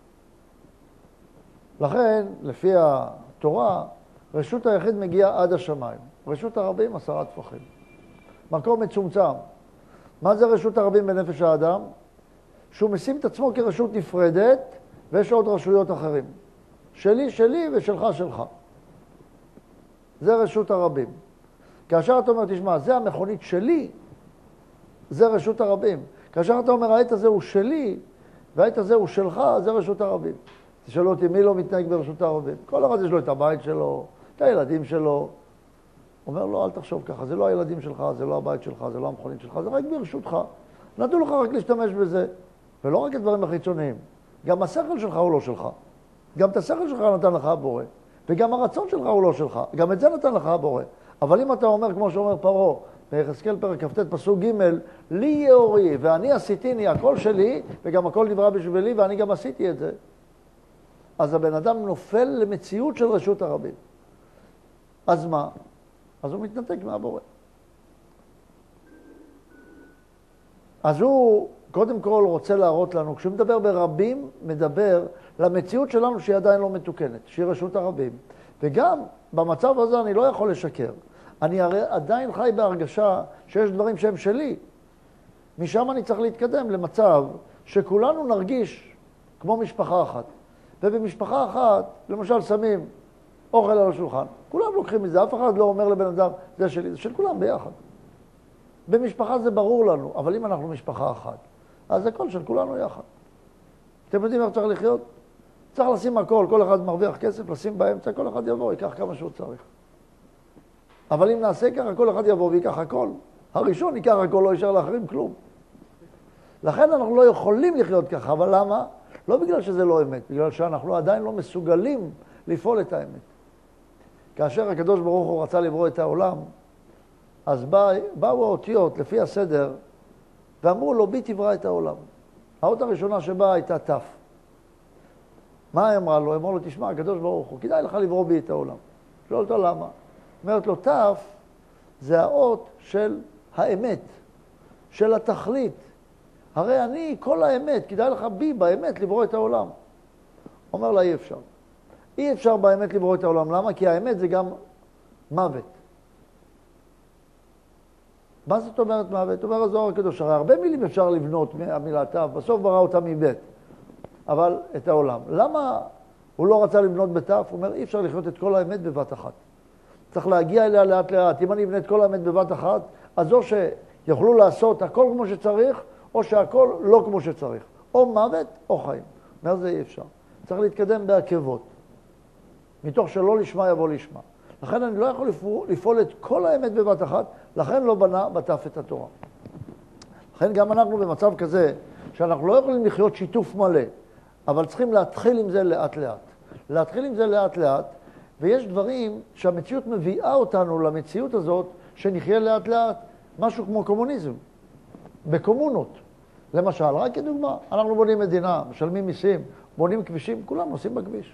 לכן, לפי התורה, רשות היחיד מגיעה עד השמיים. רשות הרבים 10 טפחים. מקום מצומצם. מה זה רשות הרבים בנפש האדם? שהוא משים את עצמו כרשות נפרדת, ויש עוד רשויות אחרים. שלי, שלי ושלך, שלך. זה רשות הרבים. כאשר אתה אומר, תשמע, זה המכונית שלי, זה רשות הרבים. כאשר אתה אומר, העת הזה הוא שלי, והעת הזה הוא שלך, זה רשות הרבים. תשאלו אותי, מי לא מתנהג ברשות הרבים? כל אחד יש לו את הבית שלו, את הילדים שלו. אומר לו, אל תחשוב ככה, זה לא הילדים שלך, זה לא הבית שלך, זה לא המכונית שלך, זה רק ברשותך. נתנו לך רק להשתמש בזה. ולא רק הדברים החיצוניים. גם השכל שלך הוא לא שלך. גם את השכל שלך נתן לך הבורא. וגם הרצון שלך הוא לא שלך. גם את זה נתן לך הבורא. אבל אם אתה אומר, כמו שאומר פרעה, ביחזקאל פרק כ"ט פסוק ג', לי יאורי, ואני עשיתיני, הכל שלי, וגם הכל נברא בשבילי, ואני גם עשיתי את זה. אז הבן אדם נופל למציאות של רשות הרבים. אז מה? אז הוא מתנתק מהבורא. אז הוא קודם כל רוצה להראות לנו, כשהוא מדבר ברבים, מדבר למציאות שלנו שהיא עדיין לא מתוקנת, שהיא רשות הרבים. וגם במצב הזה אני לא יכול לשקר. אני הרי עדיין חי בהרגשה שיש דברים שהם שלי. משם אני צריך להתקדם למצב שכולנו נרגיש כמו משפחה אחת. ובמשפחה אחת, למשל, שמים אוכל על השולחן. כולם לוקחים מזה, אף אחד לא אומר לבן אדם, זה שלי, זה של כולם ביחד. במשפחה זה ברור לנו, אבל אם אנחנו משפחה אחת, אז הכל של כולנו יחד. אתם יודעים איך צריך לחיות? צריך לשים הכל, כל אחד מרוויח כסף, לשים באמצע, כל אחד יבוא, ייקח כמה שהוא צריך. אבל אם נעשה ככה, כל אחד יבוא ויקח הכל. הראשון ייקח הכל, לא יישאר לאחרים כלום. לכן אנחנו לא יכולים לחיות ככה, אבל למה? לא בגלל שזה לא אמת, בגלל שאנחנו עדיין לא מסוגלים לפעול את האמת. כאשר הקדוש ברוך הוא רצה לברוא את העולם, אז באו האותיות לפי הסדר, ואמרו לו, בי תברא את העולם. האות הראשונה שבאה הייתה תף. מה היא אמרה לו? אמרו לו, תשמע, הקדוש ברוך הוא, כדאי לך לברוא בי את העולם. שואל אותו למה? אומרת לו, תף זה האות של האמת, של התכלית. הרי אני, כל האמת, כדאי לך בי, באמת, לברוא את העולם. אומר לה, אי אפשר. אי אפשר באמת לברוא את העולם. למה? כי האמת זה גם מוות. מה זאת אומרת מוות? אומר הזוהר הקדוש, הרי הרבה מילים אפשר לבנות מהמילה תו, בסוף ברא אותה מבית, אבל את העולם. למה הוא לא רצה לבנות בתו? הוא אומר, אי אפשר לחיות את כל האמת בבת אחת. צריך להגיע אליה לאט לאט. אם אני אבנה את כל האמת בבת אחת, אז או שיוכלו לעשות הכל כמו שצריך, או שהכל לא כמו שצריך. או מוות או חיים. אומר זה אי אפשר. צריך להתקדם בעקבות. מתוך שלא לשמה יבוא לשמה. לכן אני לא יכול לפעול את כל האמת בבת אחת, לכן לא בנה בתף את התורה. לכן גם אנחנו במצב כזה, שאנחנו לא יכולים לחיות שיתוף מלא, אבל צריכים להתחיל עם זה לאט לאט. להתחיל עם זה לאט לאט, ויש דברים שהמציאות מביאה אותנו למציאות הזאת, שנחיה לאט לאט, משהו כמו קומוניזם, בקומונות. למשל, רק כדוגמה, אנחנו בונים מדינה, משלמים מיסים, בונים כבישים, כולם נוסעים בכביש.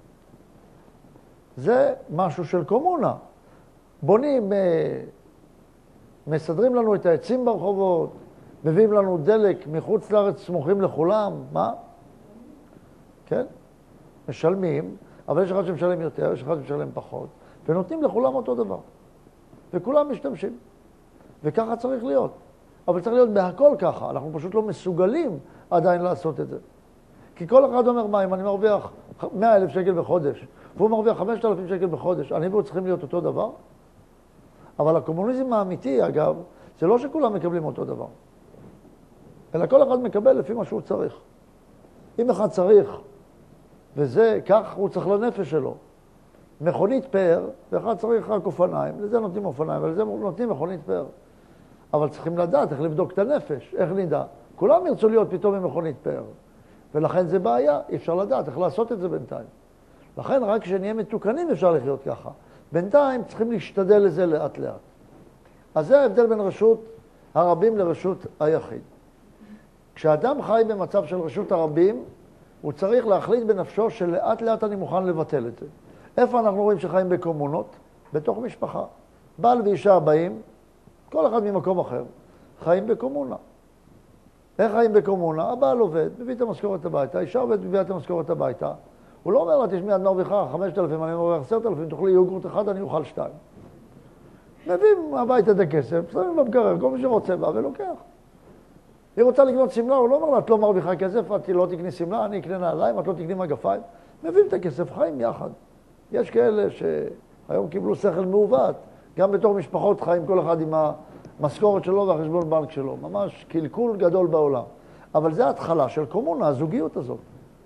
זה משהו של קומונה. בונים, מסדרים לנו את העצים ברחובות, מביאים לנו דלק מחוץ לארץ, סמוכים לכולם, מה? כן? משלמים, אבל יש אחד שמשלם יותר, יש אחד שמשלם פחות, ונותנים לכולם אותו דבר. וכולם משתמשים. וככה צריך להיות. אבל צריך להיות בהכל ככה, אנחנו פשוט לא מסוגלים עדיין לעשות את זה. כי כל אחד אומר, מה, אם אני מרוויח 100,000 שקל בחודש, והוא מרוויח 5,000 שקל בחודש, אני והוא צריכים להיות אותו דבר? אבל הקומוניזם האמיתי, אגב, זה לא שכולם מקבלים אותו דבר, אלא כל אחד מקבל לפי מה שהוא צריך. אם אחד צריך, וזה, כך הוא צריך לנפש שלו, מכונית פאר, ואחד צריך רק אופניים, לזה נותנים אופניים, ולזה נותנים מכונית פאר. אבל צריכים לדעת איך לבדוק את הנפש, איך נדע. כולם ירצו להיות פתאום עם מכונית פאר. ולכן זה בעיה, אי אפשר לדעת איך לעשות את זה בינתיים. לכן רק כשנהיה מתוקנים אפשר לחיות ככה. בינתיים צריכים להשתדל לזה לאט לאט. אז זה ההבדל בין רשות הרבים לרשות היחיד. כשאדם חי במצב של רשות הרבים, הוא צריך להחליט בנפשו שלאט לאט אני מוכן לבטל את זה. איפה אנחנו רואים שחיים בקומונות? בתוך משפחה. בעל ואישה באים, כל אחד ממקום אחר, חיים בקומונה. איך חיים בקומונה? הבעל עובד, מביא את המשכורת הביתה, האישה עובד, מביאה את המשכורת הביתה. הוא לא אומר לה, תשמעי, את מרוויחה 5,000, אני מרוויח 10,000, תאכלי יוגורט אחד, אני אוכל 2. מביאים הביתה את הכסף, שמים במקרר, כל מי שרוצה בא ולוקח. היא רוצה לקנות סמלה, הוא לא אומר לה, את לא מרוויחה כסף, את לא תקני סמלה, אני אקנה נעליים, את לא תקני מגפיים. מביאים את הכסף, חיים יחד. יש כאלה שהיום קיבלו שכל מעוות, גם בתור משפחות חיים כל אחד עם המשכורת שלו והחשבון בנק שלו. ממש קלקול גדול בעולם. אבל זה ההתחלה של קומונה, הזוגיות הזאת.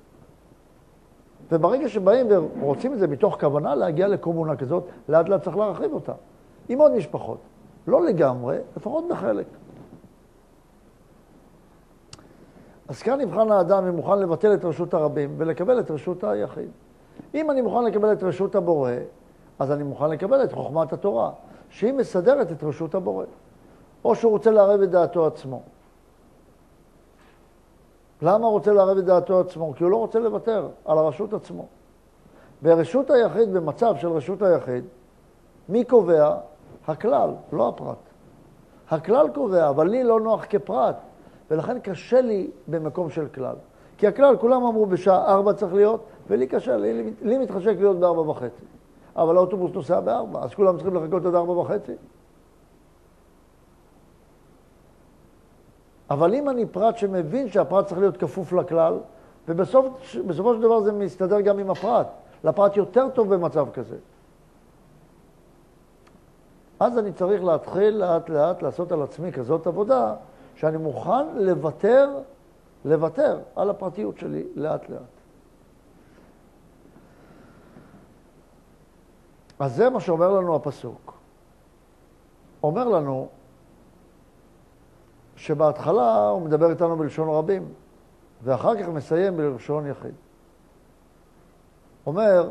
וברגע שבאים ורוצים את זה מתוך כוונה להגיע לקומונה כזאת, לאט לאט צריך להרחיב אותה. עם עוד משפחות. לא לגמרי, לפחות בחלק. אז כאן נבחן האדם אם מוכן לבטל את רשות הרבים ולקבל את רשות היחיד. אם אני מוכן לקבל את רשות הבורא, אז אני מוכן לקבל את חוכמת התורה, שהיא מסדרת את רשות הבורא. או שהוא רוצה לערב את דעתו עצמו. למה הוא רוצה לערב את דעתו עצמו? כי הוא לא רוצה לוותר על הרשות עצמו. ברשות היחיד, במצב של רשות היחיד, מי קובע? הכלל, לא הפרט. הכלל קובע, אבל לי לא נוח כפרט, ולכן קשה לי במקום של כלל. כי הכלל, כולם אמרו בשעה 4 צריך להיות, ולי קשה, לי מתחשק להיות ב4:30. אבל האוטובוס נוסע ב4, אז כולם צריכים לחכות עד 4:30. אבל אם אני פרט שמבין שהפרט צריך להיות כפוף לכלל, ובסופו של דבר זה מסתדר גם עם הפרט. לפרט יותר טוב במצב כזה. אז אני צריך להתחיל לאט לאט לעשות על עצמי כזאת עבודה, שאני מוכן לוותר על הפרטיות שלי לאט לאט. אז זה מה שאומר לנו הפסוק. אומר לנו שבהתחלה הוא מדבר איתנו בלשון רבים, ואחר כך מסיים בלשון יחיד. אומר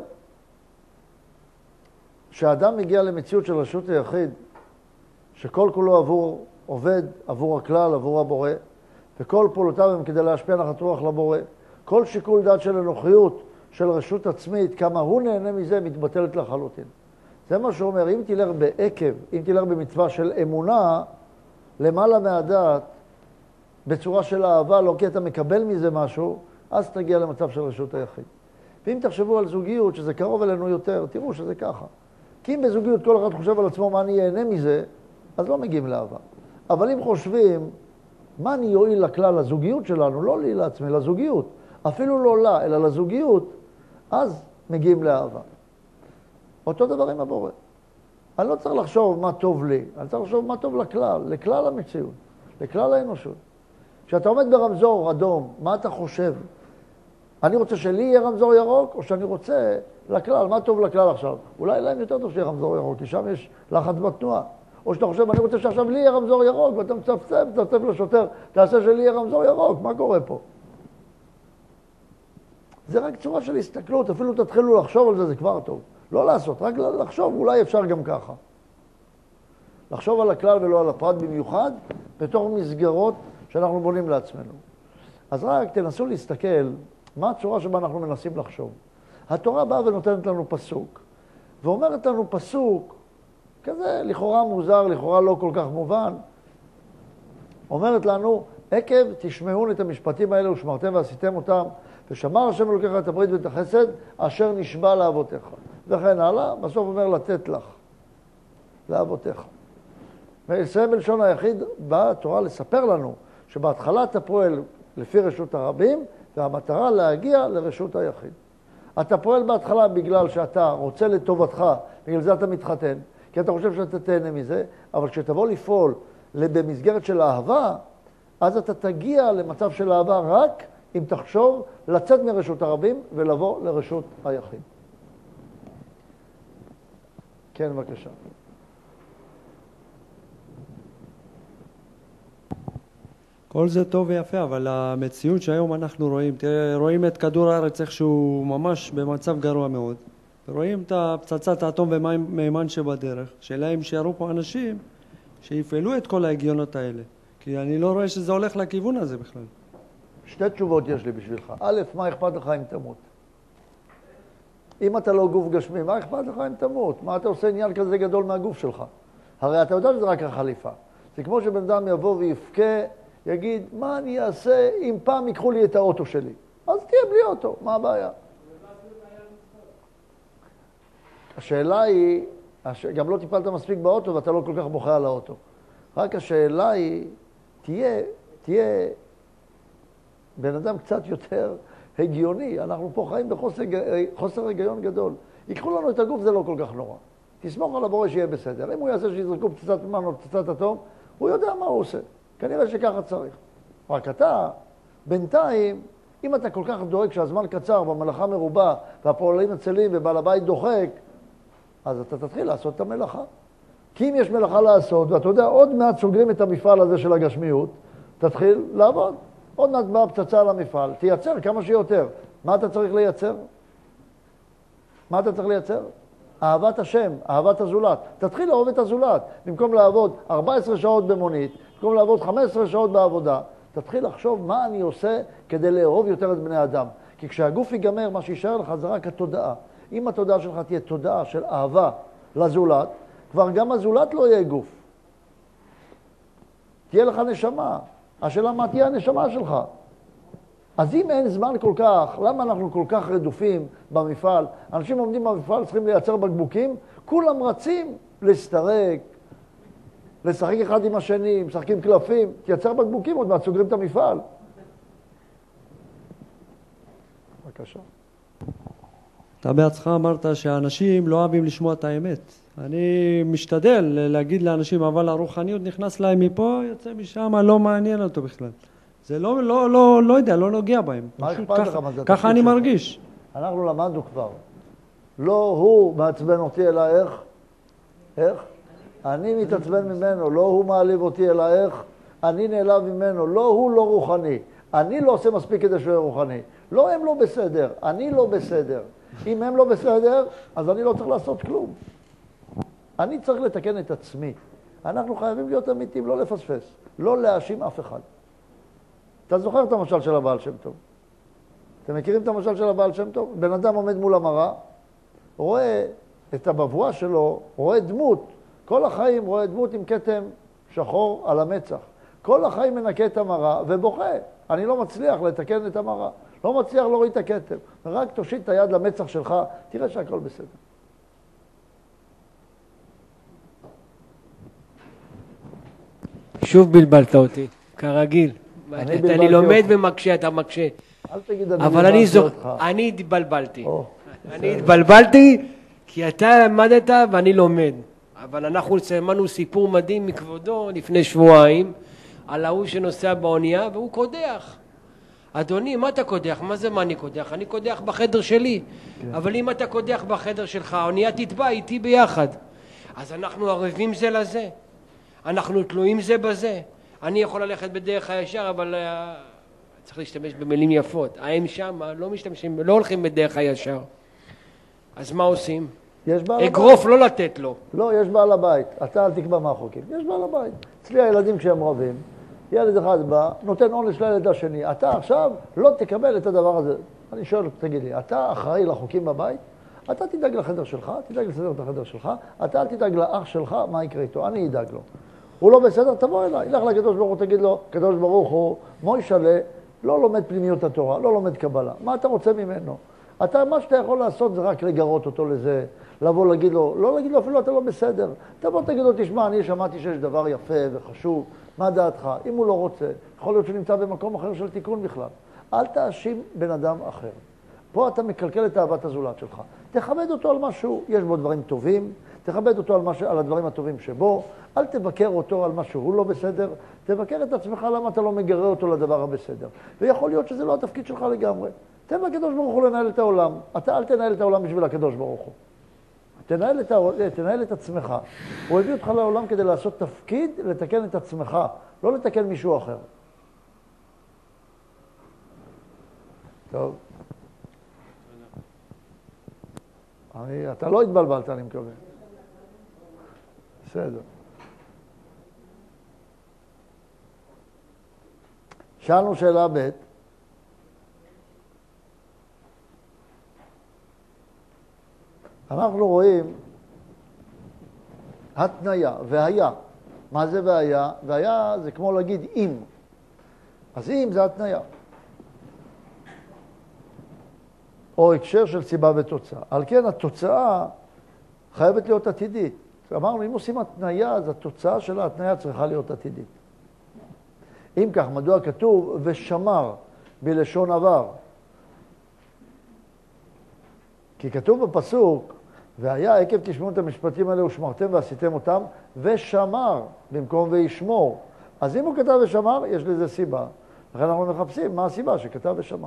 שהאדם מגיע למציאות של רשות היחיד, שכל כולו עובד עבור הכלל, עבור הבורא, וכל פעולותיו הם כדי להשפיע נחת רוח לבורא. כל שיקול דעת של אנוכיות, של רשות עצמית, כמה הוא נהנה מזה, מתבטלת לחלוטין. זה מה שאומר, אם תלך בעקב, אם תלך במצווה של אמונה, למעלה מהדעת, בצורה של אהבה, לא כי אתה מקבל מזה משהו, אז תגיע למצב של רשות היחיד. ואם תחשבו על זוגיות, שזה קרוב אלינו יותר, תראו שזה ככה. כי אם בזוגיות כל אחד חושב על עצמו מה אני ייהנה מזה, אז לא מגיעים לאהבה. אבל אם חושבים, מה אני יועיל לכלל הזוגיות שלנו, לא לי לעצמי, לזוגיות, אפילו לא לה, אלא לזוגיות, אז מגיעים לאהבה. אותו דבר עם הבורא. אני לא צריך לחשוב מה טוב לי, אני צריך לחשוב מה טוב לכלל, לכלל המציאות, לכלל האנושות. כשאתה עומד ברמזור אדום, מה אתה חושב? אני רוצה שלי יהיה רמזור ירוק, או שאני רוצה לכלל, מה טוב לכלל עכשיו? אולי להם יותר טוב שיהיה רמזור ירוק, כי שם יש לחץ בתנועה. או שאתה חושב, אני רוצה שעכשיו לי יהיה רמזור ירוק, ואתה מצפצף לשוטר, תעשה שלי יהיה רמזור ירוק, מה קורה פה? זה רק צורה של הסתכלות, אפילו תתחילו לחשוב על זה, זה כבר טוב. לא לעשות, רק לחשוב, אולי אפשר גם ככה. לחשוב על הכלל ולא על הפרט במיוחד, בתוך מסגרות שאנחנו בונים לעצמנו. אז רק תנסו להסתכל מה הצורה שבה אנחנו מנסים לחשוב. התורה באה ונותנת לנו פסוק, ואומרת לנו פסוק, כזה לכאורה מוזר, לכאורה לא כל כך מובן, אומרת לנו, עקב תשמעון את המשפטים האלה ושמרתם ועשיתם אותם, ושמר השם אלוקיך את הברית ואת החסד, אשר נשבע לאבותיך. וכן הלאה, בסוף אומר לתת לך, לאבותיך. ולסיים בלשון היחיד, באה התורה לספר לנו, שבהתחלה אתה פועל לפי רשות הרבים, והמטרה להגיע לרשות היחיד. אתה פועל בהתחלה בגלל שאתה רוצה לטובתך, בגלל זה אתה מתחתן, כי אתה חושב שאתה תהנה מזה, אבל כשתבוא לפעול במסגרת של אהבה, אז אתה תגיע למצב של אהבה רק אם תחשוב לצאת מרשות הרבים ולבוא לרשות היחיד. כן, בבקשה. כל זה טוב ויפה, אבל המציאות שהיום אנחנו רואים, רואים את כדור הארץ איך שהוא ממש במצב גרוע מאוד. רואים את פצצת האטום ומימן שבדרך. שאלה אם שירו פה אנשים שיפעלו את כל ההגיונות האלה. כי אני לא רואה שזה הולך לכיוון הזה בכלל. שתי תשובות יש לי בשבילך. א', מה אכפת לך אם תמות? אם אתה לא גוף גשמי, מה אכפת לך אם תמות? מה אתה עושה עניין כזה גדול מהגוף שלך? הרי אתה יודע שזה רק החליפה. זה כמו שבן אדם יבוא ויפקה, יגיד, מה אני אעשה אם פעם ייקחו לי את האוטו שלי? אז תהיה בלי אוטו, מה הבעיה? השאלה היא, גם לא טיפלת מספיק באוטו ואתה לא כל כך בוכה על האוטו. רק השאלה היא, תהיה בן אדם קצת יותר הגיוני. אנחנו פה חיים בחוסר היגיון גדול. ייקחו לנו את הגוף, זה לא כל כך נורא. תסמוך על הבורא שיהיה בסדר. אם הוא יעשה שיזרקו פצצת מן או פצצת אטום, הוא יודע מה הוא עושה. כנראה שככה צריך. רק אתה, בינתיים, אם אתה כל כך דואג שהזמן קצר והמלאכה מרובה והפועלים עצלים ובעל הבית דוחק, אז אתה תתחיל לעשות את המלאכה. כי אם יש מלאכה לעשות, ואתה יודע, עוד מעט סוגרים את המפעל הזה של הגשמיות, תתחיל לעבוד. עוד מעט באה פצצה על המפעל, תייצר כמה שיותר. מה אתה צריך לייצר? מה אתה צריך לייצר? אהבת השם, אהבת הזולת. תתחיל לאהוב את הזולת. במקום לעבוד 14 שעות במונית, במקום לעבוד 15 שעות בעבודה, תתחיל לחשוב מה אני עושה כדי לאהוב יותר את בני אדם. כי כשהגוף ייגמר, מה שישאר לך זה רק התודעה. אם התודעה שלך תהיה תודעה של אהבה לזולת, כבר גם הזולת לא יהיה גוף. תהיה לך נשמה. השאלה מה תהיה הנשמה שלך. אז אם אין זמן כל כך, למה אנחנו כל כך רדופים במפעל? אנשים עומדים במפעל, צריכים לייצר בקבוקים, כולם רצים להסתרק, לשחק אחד עם השני, משחקים קלפים, תייצר בקבוקים, עוד מעט סוגרים את המפעל. בבקשה. אתה בעצמך אמרת שהאנשים לא אוהבים לשמוע את האמת. אני משתדל להגיד לאנשים, אבל הרוחניות נכנס להם מפה, יוצא משם, לא מעניין אותו בכלל. זה לא יודע, לא נוגע בהם. מה אכפת לך מה זה? ככה אני מרגיש. אנחנו למדנו כבר. לא הוא מעצבן אותי, אלא איך? איך? אני מתעצבן ממנו, לא הוא מעליב אותי, אלא איך? אני נעלב ממנו, לא הוא לא רוחני. אני לא עושה מספיק כדי שהוא יהיה רוחני. לא הם לא בסדר, אני לא בסדר. אם הם לא בסדר, אז אני לא צריך לעשות כלום. אני צריך לתקן את עצמי. אנחנו חייבים להיות אמיתיים, לא לפספס, לא להאשים אף אחד. אתה זוכר את המשל של הבעל שם טוב? אתם מכירים את המשל של הבעל שם טוב? בן אדם עומד מול המראה, רואה את הבבואה שלו, רואה דמות, כל החיים רואה דמות עם כתם שחור על המצח. כל החיים מנקה את המראה ובוכה. אני לא מצליח לתקן את המראה. לא מצליח להוריד את הכתב. רק תושיט את היד למצח שלך, תראה שהכל בסדר. שוב בלבלת אותי, כרגיל. אני לומד ומקשה, אתה מקשה. אל תגיד, אני בלבלתי אותך. אני התבלבלתי. אני התבלבלתי כי אתה למדת ואני לומד. אבל אנחנו שמענו סיפור מדהים מכבודו לפני שבועיים, על ההוא שנוסע באונייה והוא קודח. אדוני, מה אתה קודח? מה זה מה אני קודח? אני קודח בחדר שלי. כן. אבל אם אתה קודח בחדר שלך, האונייה תטבע איתי ביחד. אז אנחנו ערבים זה לזה. אנחנו תלויים זה בזה. אני יכול ללכת בדרך הישר, אבל צריך להשתמש במילים יפות. הם שם לא משתמשים, לא הולכים בדרך הישר. אז מה עושים? אגרוף לא לתת לו. לא, יש בעל הבית. אתה אל תקבע מה החוקים. יש בעל הבית. אצלי הילדים כשהם רבים, ילד אחד בא, נותן עונש לילד השני. אתה עכשיו לא תקבל את הדבר הזה. אני שואל, תגיד לי, אתה אחראי לחוקים בבית? אתה תדאג לחדר שלך, תדאג לסדר את החדר שלך, אתה אל תדאג לאח שלך, מה יקרה איתו? אני אדאג לו. הוא לא בסדר, תבוא אליי. ילך לקדוש ברוך הוא, תגיד לו, קדוש ברוך הוא, מוישלה, לא לומד פנימיות התורה, לא לומד קבלה. מה אתה רוצה ממנו? מה שאתה יכול לעשות זה רק לגרות אותו לזה, לבוא להגיד לו, לא להגיד לו אפילו אתה לא בסדר. תבוא תגיד לו, תשמע, אני שמעתי שיש דבר יפה וחשוב, מה דעתך? אם הוא לא רוצה, יכול להיות שהוא נמצא במקום אחר של תיקון בכלל. אל תאשים בן אדם אחר. פה אתה מקלקל את אהבת הזולת שלך. תכבד אותו על משהו, יש בו דברים טובים, תכבד אותו על הדברים הטובים שבו, אל תבקר אותו על משהו הוא לא בסדר, תבקר את עצמך למה אתה לא מגרה אותו לדבר הבסדר. ויכול להיות שזה לא התפקיד שלך לגמרי. תן לקדוש ברוך הוא לנהל את העולם. אתה אל תנהל את העולם בשביל הקדוש ברוך הוא. תנהל את עצמך. הוא הביא אותך לעולם כדי לעשות תפקיד, לתקן את עצמך, לא לתקן מישהו אחר. טוב. אתה לא התבלבלת, אני מקווה. בסדר. שאלנו שאלה ב' אנחנו רואים התניה והיה. מה זה והיה? והיה זה כמו להגיד אם. אז אם זה התניה. או הקשר של סיבה ותוצאה. על כן התוצאה חייבת להיות עתידית. אמרנו, אם עושים התניה, אז התוצאה של ההתניה צריכה להיות עתידית. אם כך, מדוע כתוב ושמר בלשון עבר? כי כתוב בפסוק, והיה עקב תשמעו את המשפטים האלה ושמרתם ועשיתם אותם, ושמר במקום וישמור. אז אם הוא כתב ושמר, יש לזה סיבה. לכן אנחנו מחפשים מה הסיבה שכתב ושמר.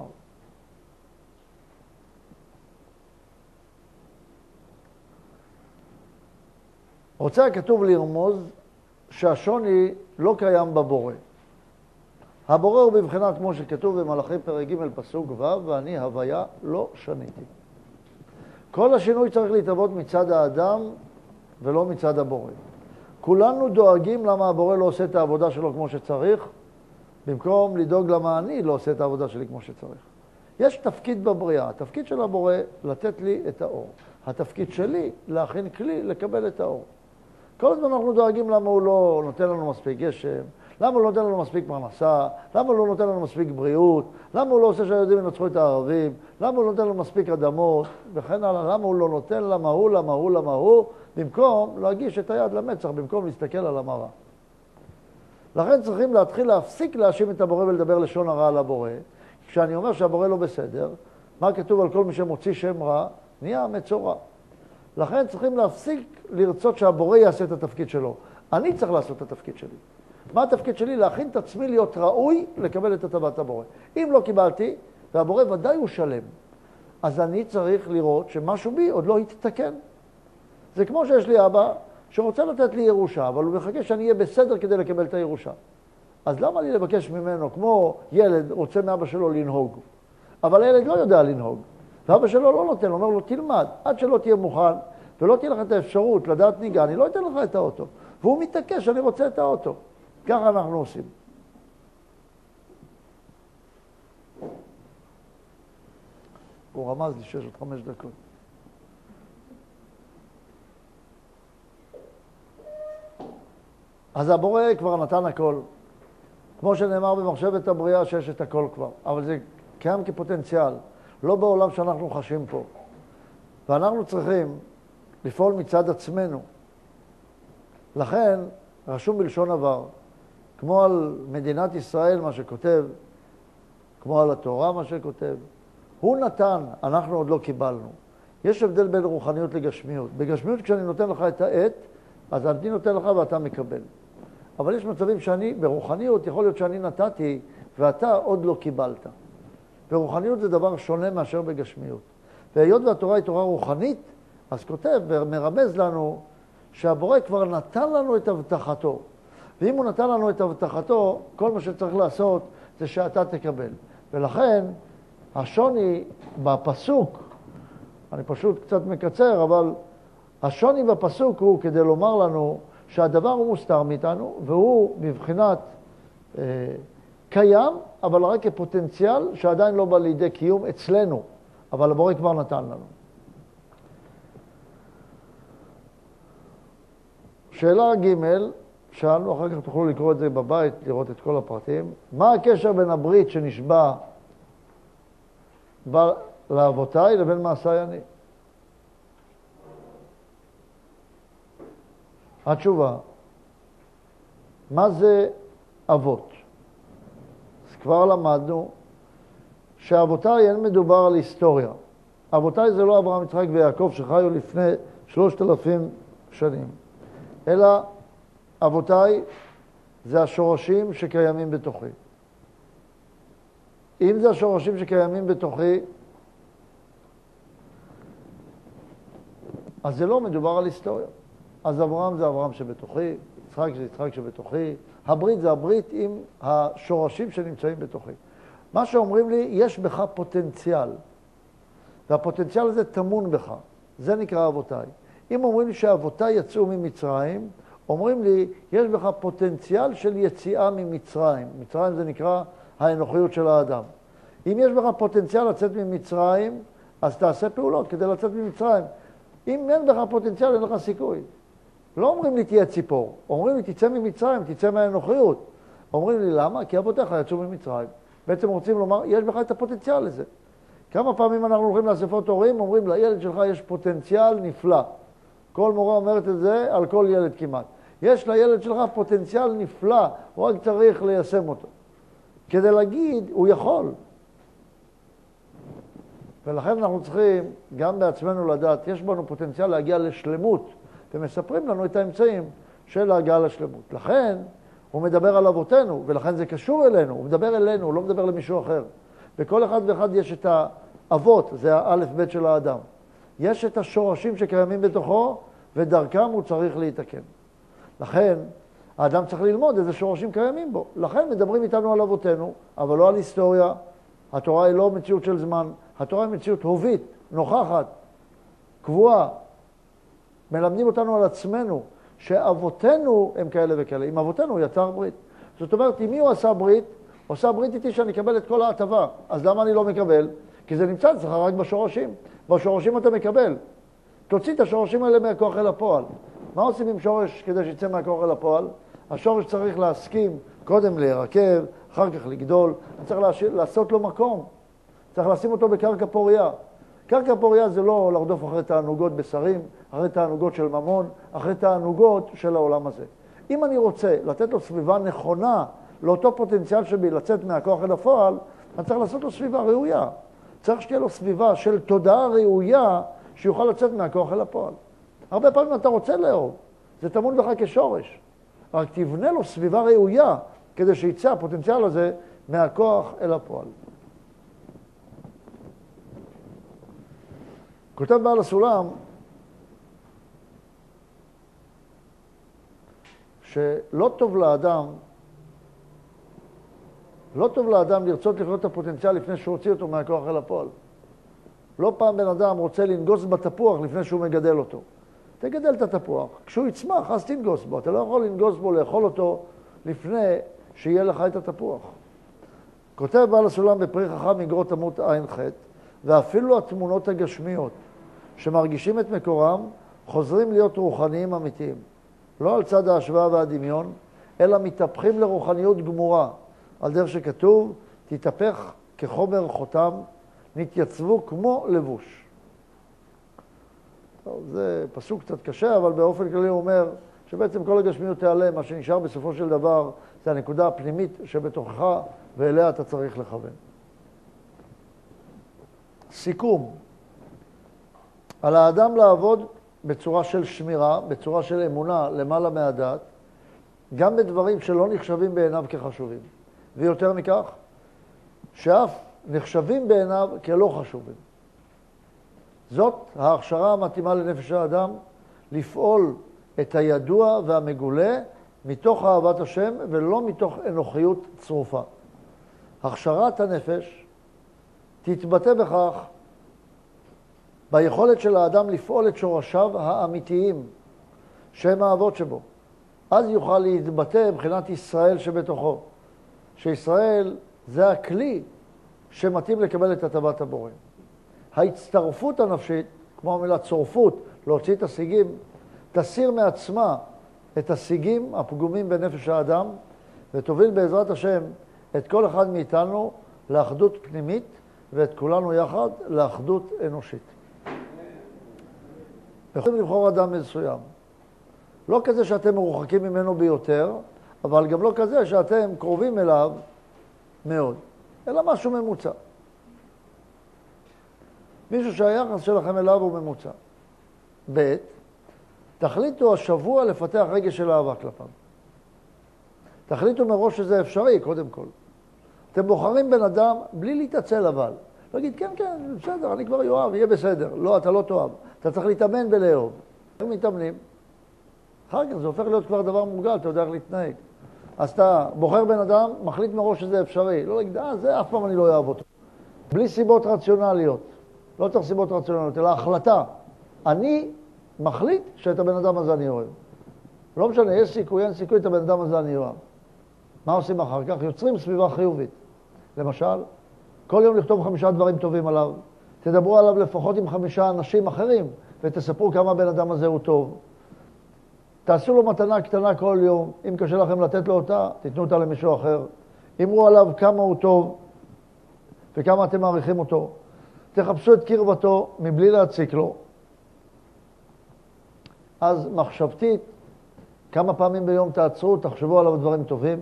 רוצה הכתוב לרמוז שהשוני לא קיים בבורא. הבורא הוא בבחינה כמו שכתוב במלאכים פרק ג' פסוק ו' ואני הוויה לא שניתי. כל השינוי צריך להתהוות מצד האדם ולא מצד הבורא. כולנו דואגים למה הבורא לא עושה את העבודה שלו כמו שצריך, במקום לדאוג למה אני לא עושה את העבודה שלי כמו שצריך. יש תפקיד בבריאה, התפקיד של הבורא לתת לי את האור. התפקיד שלי להכין כלי לקבל את האור. כל הזמן אנחנו דואגים למה הוא לא נותן לנו מספיק גשם, למה הוא לא נותן לנו מספיק פרנסה, למה הוא לא נותן לנו מספיק בריאות, למה הוא לא עושה שהיהודים ינצחו את הערבים, למה הוא לא נותן לנו מספיק אדמות, וכן הלאה, למה הוא לא נותן, למה הוא, במקום להגיש את היד למצח, במקום להסתכל על המראה. לכן צריכים להפסיק להאשים את הבורא ולדבר לשון הרע על הבורא. כשאני אומר שהבורא לא בסדר, מה כתוב על כל מי שמוציא שם רע? נהיה מצורע. לכן צריכים להפסיק לרצות שהבורא יעשה את התפקיד שלו. אני צריך לעשות את התפקיד שלי. מה התפקיד שלי? להכין את עצמי להיות ראוי לקבל את הטבת הבורא. אם לא קיבלתי, והבורא ודאי הוא שלם, אז אני צריך לראות שמשהו בי עוד לא יתתקן. זה כמו שיש לי אבא שרוצה לתת לי ירושה, אבל הוא מחכה שאני אהיה בסדר כדי לקבל את הירושה. אז למה לי לבקש ממנו, כמו ילד רוצה מאבא שלו לנהוג, אבל הילד לא יודע לנהוג, ואבא שלו לא נותן, אומר לו תלמד, עד שלא תהיה מוכן, ולא תהיה לך את האפשרות לדעת ניגה, אני לא אתן לך את האוטו. והוא מתעקש, אני רוצה את האוטו. ככה אנחנו עושים. הוא רמז לי 6 עוד 5 דקות. אז הבורא כבר נתן הכל. כמו שנאמר במחשבת הבריאה שיש את הכל כבר. אבל זה קיים כפוטנציאל, לא בעולם שאנחנו חשים פה. ואנחנו צריכים לפעול מצד עצמנו. לכן, רשום בלשון עבר, כמו על מדינת ישראל מה שכותב, כמו על התורה מה שכותב, הוא נתן, אנחנו עוד לא קיבלנו. יש הבדל בין רוחניות לגשמיות. בגשמיות כשאני נותן לך את העת, אז אני נותן לך ואתה מקבל. אבל יש מצבים שאני, ברוחניות, יכול להיות שאני נתתי ואתה עוד לא קיבלת. ברוחניות זה דבר שונה מאשר בגשמיות. והיות והתורה היא תורה רוחנית, אז כותב ומרמז לנו שהבורא כבר נתן לנו את הבטחתו. ואם הוא נתן לנו את הבטחתו, כל מה שצריך לעשות זה שאתה תקבל. ולכן, השוני בפסוק, אני פשוט קצת מקצר, אבל השוני בפסוק הוא כדי לומר לנו שהדבר הוא מוסתר מאיתנו, והוא מבחינת קיים, אבל רק כפוטנציאל שעדיין לא בא לידי קיום אצלנו, אבל הבורא כבר נתן לנו. שאלה ג' שאלנו, אחר כך תוכלו לקרוא את זה בבית, לראות את כל הפרטים. מה הקשר בין הברית שנשבע לאבותיי לבין מעשיי אני? התשובה, מה זה אבות? אז כבר למדנו שאבותיי אין מדובר על היסטוריה. אבותיי זה לא אברהם, יצחק ויעקב שחיו לפני 3,000 שנים, אלא אבותיי זה השורשים שקיימים בתוכי. אם זה השורשים שקיימים בתוכי, אז זה לא מדובר על היסטוריה. אז אברהם זה אברהם שבתוכי, יצחק זה יצחק שבתוכי, הברית זה הברית עם השורשים שנמצאים בתוכי. מה שאומרים לי, יש בך פוטנציאל, והפוטנציאל הזה תמון בך, זה נקרא אבותיי. אם אומרים לי שאבותיי יצאו ממצרים, אומרים לי, יש בך פוטנציאל של יציאה ממצרים. מצרים זה נקרא האנוכיות של האדם. אם יש בך פוטנציאל לצאת ממצרים, אז תעשה פעולות כדי לצאת ממצרים. אם אין בך פוטנציאל, אין לך סיכוי. לא אומרים לי תהיה ציפור, אומרים לי תצא ממצרים, תצא מהאנוכיות. אומרים לי למה? כי אבותיך יצאו ממצרים. בעצם רוצים לומר, יש בך את הפוטנציאל לזה. כמה פעמים אנחנו הולכים לאספות הורים, אומרים לילד שלך יש פוטנציאל נפלא. כל מורה אומרת את זה על כל ילד כמעט. יש לילד שלך פוטנציאל נפלא, הוא רק צריך ליישם אותו. כדי להגיד, הוא יכול. ולכן אנחנו צריכים גם בעצמנו לדעת, יש בנו פוטנציאל להגיע לשלמות, ומספרים לנו את האמצעים של להגיע לשלמות. לכן הוא מדבר על אבותינו, ולכן זה קשור אלינו, הוא מדבר אלינו, הוא לא מדבר למישהו אחר. בכל אחד ואחד יש את האבות, זה האלף בית של האדם. יש את השורשים שקיימים בתוכו, ודרכם הוא צריך להתקן. לכן האדם צריך ללמוד איזה שורשים קיימים בו. לכן מדברים איתנו על אבותינו, אבל לא על היסטוריה. התורה היא לא מציאות של זמן, התורה היא מציאות הובית, נוכחת, קבועה. מלמדים אותנו על עצמנו, שאבותינו הם כאלה וכאלה. עם אבותינו הוא יצר ברית. זאת אומרת, עם מי הוא עשה ברית? הוא עשה ברית איתי שאני אקבל את כל ההטבה. אז למה אני לא מקבל? כי זה נמצא אצלך רק בשורשים. בשורשים אתה מקבל. תוציא את השורשים האלה מהכוח אל הפועל. מה עושים עם שורש כדי שיצא מהכוח אל הפועל? השורש צריך להסכים, קודם להירקב, אחר כך לגדול. צריך לעשות לו מקום. צריך לשים אותו בקרקע פוריה. קרקע פוריה זה לא לרדוף אחרי תענוגות בשרים, אחרי תענוגות של ממון, אחרי תענוגות של העולם הזה. אם אני רוצה לתת לו סביבה נכונה, לאותו פוטנציאל שבי לצאת מהכוח אל הפועל, אני צריך לעשות לו סביבה ראויה. צריך שתהיה לו סביבה של תודעה ראויה שיוכל לצאת מהכוח אל הפועל. הרבה פעמים אתה רוצה לאהוב, זה טמון בך כשורש. רק תבנה לו סביבה ראויה כדי שיצא הפוטנציאל הזה מהכוח אל הפועל. כותב בעל הסולם שלא טוב לאדם לרצות לחיות את הפוטנציאל לפני שהוא הוציא אותו מהכוח אל הפועל. לא פעם בן אדם רוצה לנגוס בתפוח לפני שהוא מגדל אותו. תגדל את התפוח. כשהוא יצמח, אז תנגוס בו. אתה לא יכול לנגוס בו, לאכול אותו, לפני שיהיה לך את התפוח. כותב בעל הסולם בפרי חכם אגרות עמוד ע"ח, ואפילו התמונות הגשמיות שמרגישים את מקורם, חוזרים להיות רוחניים אמיתיים. לא על צד ההשוואה והדמיון, אלא מתהפכים לרוחניות גמורה. על דרך שכתוב, תתהפך כחומר חותם, נתייצבו כמו לבוש. טוב, זה פסוק קצת קשה, אבל באופן כללי הוא אומר שבעצם כל הגשמיות תיעלם, מה שנשאר בסופו של דבר זה הנקודה הפנימית שבתוכך, ואליה אתה צריך לכוון. סיכום. על האדם לעבוד בצורה של שמירה, בצורה של אמונה למעלה מהדת, גם בדברים שלא נחשבים בעיניו כחשובים. ויותר מכך, שאף נחשבים בעיניו כלא חשובים. זאת ההכשרה המתאימה לנפש האדם, לפעול את הידוע והמגולה מתוך אהבת השם ולא מתוך אנוכיות צרופה. הכשרת הנפש תתבטא בכך ביכולת של האדם לפעול את שורשיו האמיתיים, שהם האבות שבו. אז יוכל להתבטא מבחינת ישראל שבתוכו, שישראל זה הכלי שמתאים לקבל את הטבת הבורא. ההצטרפות הנפשית, כמו המילה צורפות, להוציא את השיגים, תסיר מעצמה את השיגים הפגומים בנפש האדם, ותוביל בעזרת השם את כל אחד מאיתנו לאחדות פנימית, ואת כולנו יחד לאחדות אנושית. יכולים לבחור אדם מסוים. לא כזה שאתם מרוחקים ממנו ביותר, אבל גם לא כזה שאתם קרובים אליו מאוד, אלא משהו ממוצע. מישהו שהיחס שלכם אליו הוא ממוצע. ב', תחליטו השבוע לפתח רגש של אהבה כלפיו. תחליטו מראש שזה אפשרי, קודם כל. אתם בוחרים בן אדם בלי להתעצל אבל. להגיד, כן, כן, בסדר, אני כבר יאהב, יהיה בסדר. לא, אתה לא תאהב. אתה צריך להתאמן בלאהוב. הם מתאמנים. אחר כך זה הופך להיות כבר דבר מורגל, אתה יודע איך להתנהג. אז אתה בוחר בן אדם, מחליט מראש שזה אפשרי. לא להגיד, זה אף פעם אני לא אוהב אותו. בלי סיבות רציונליות. לא צריך סיבות רציונליות, אלא החלטה. אני מחליט שאת הבן אדם הזה אני אוהב. לא משנה, יש סיכוי, אין סיכוי, את הבן אדם הזה אני אוהב. מה עושים אחר כך? יוצרים סביבה חיובית. למשל, כל יום לכתוב 5 דברים טובים עליו. תדברו עליו לפחות עם 5 אנשים אחרים, ותספרו כמה הבן אדם הזה הוא טוב. תעשו לו מתנה קטנה כל יום. אם קשה לכם לתת לו אותה, תיתנו אותה למישהו אחר. אמרו עליו כמה הוא טוב, וכמה אתם מעריכים אותו. תחפשו את קרבתו מבלי להציק לו. אז מחשבתית, כמה פעמים ביום תעצרו, תחשבו עליו דברים טובים.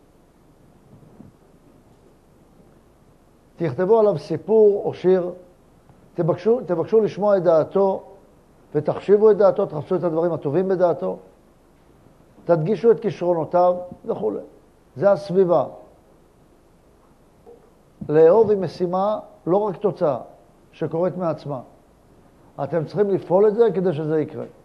תכתבו עליו סיפור או שיר. תבקשו לשמוע את דעתו, ותחשיבו את דעתו, תחפשו את הדברים הטובים בדעתו. תדגישו את כישרונותיו וכו'. זה הסביבה. לאהוב היא משימה לא רק תוצאה שקורית מעצמה. אתם צריכים לפעול את זה כדי שזה יקרה.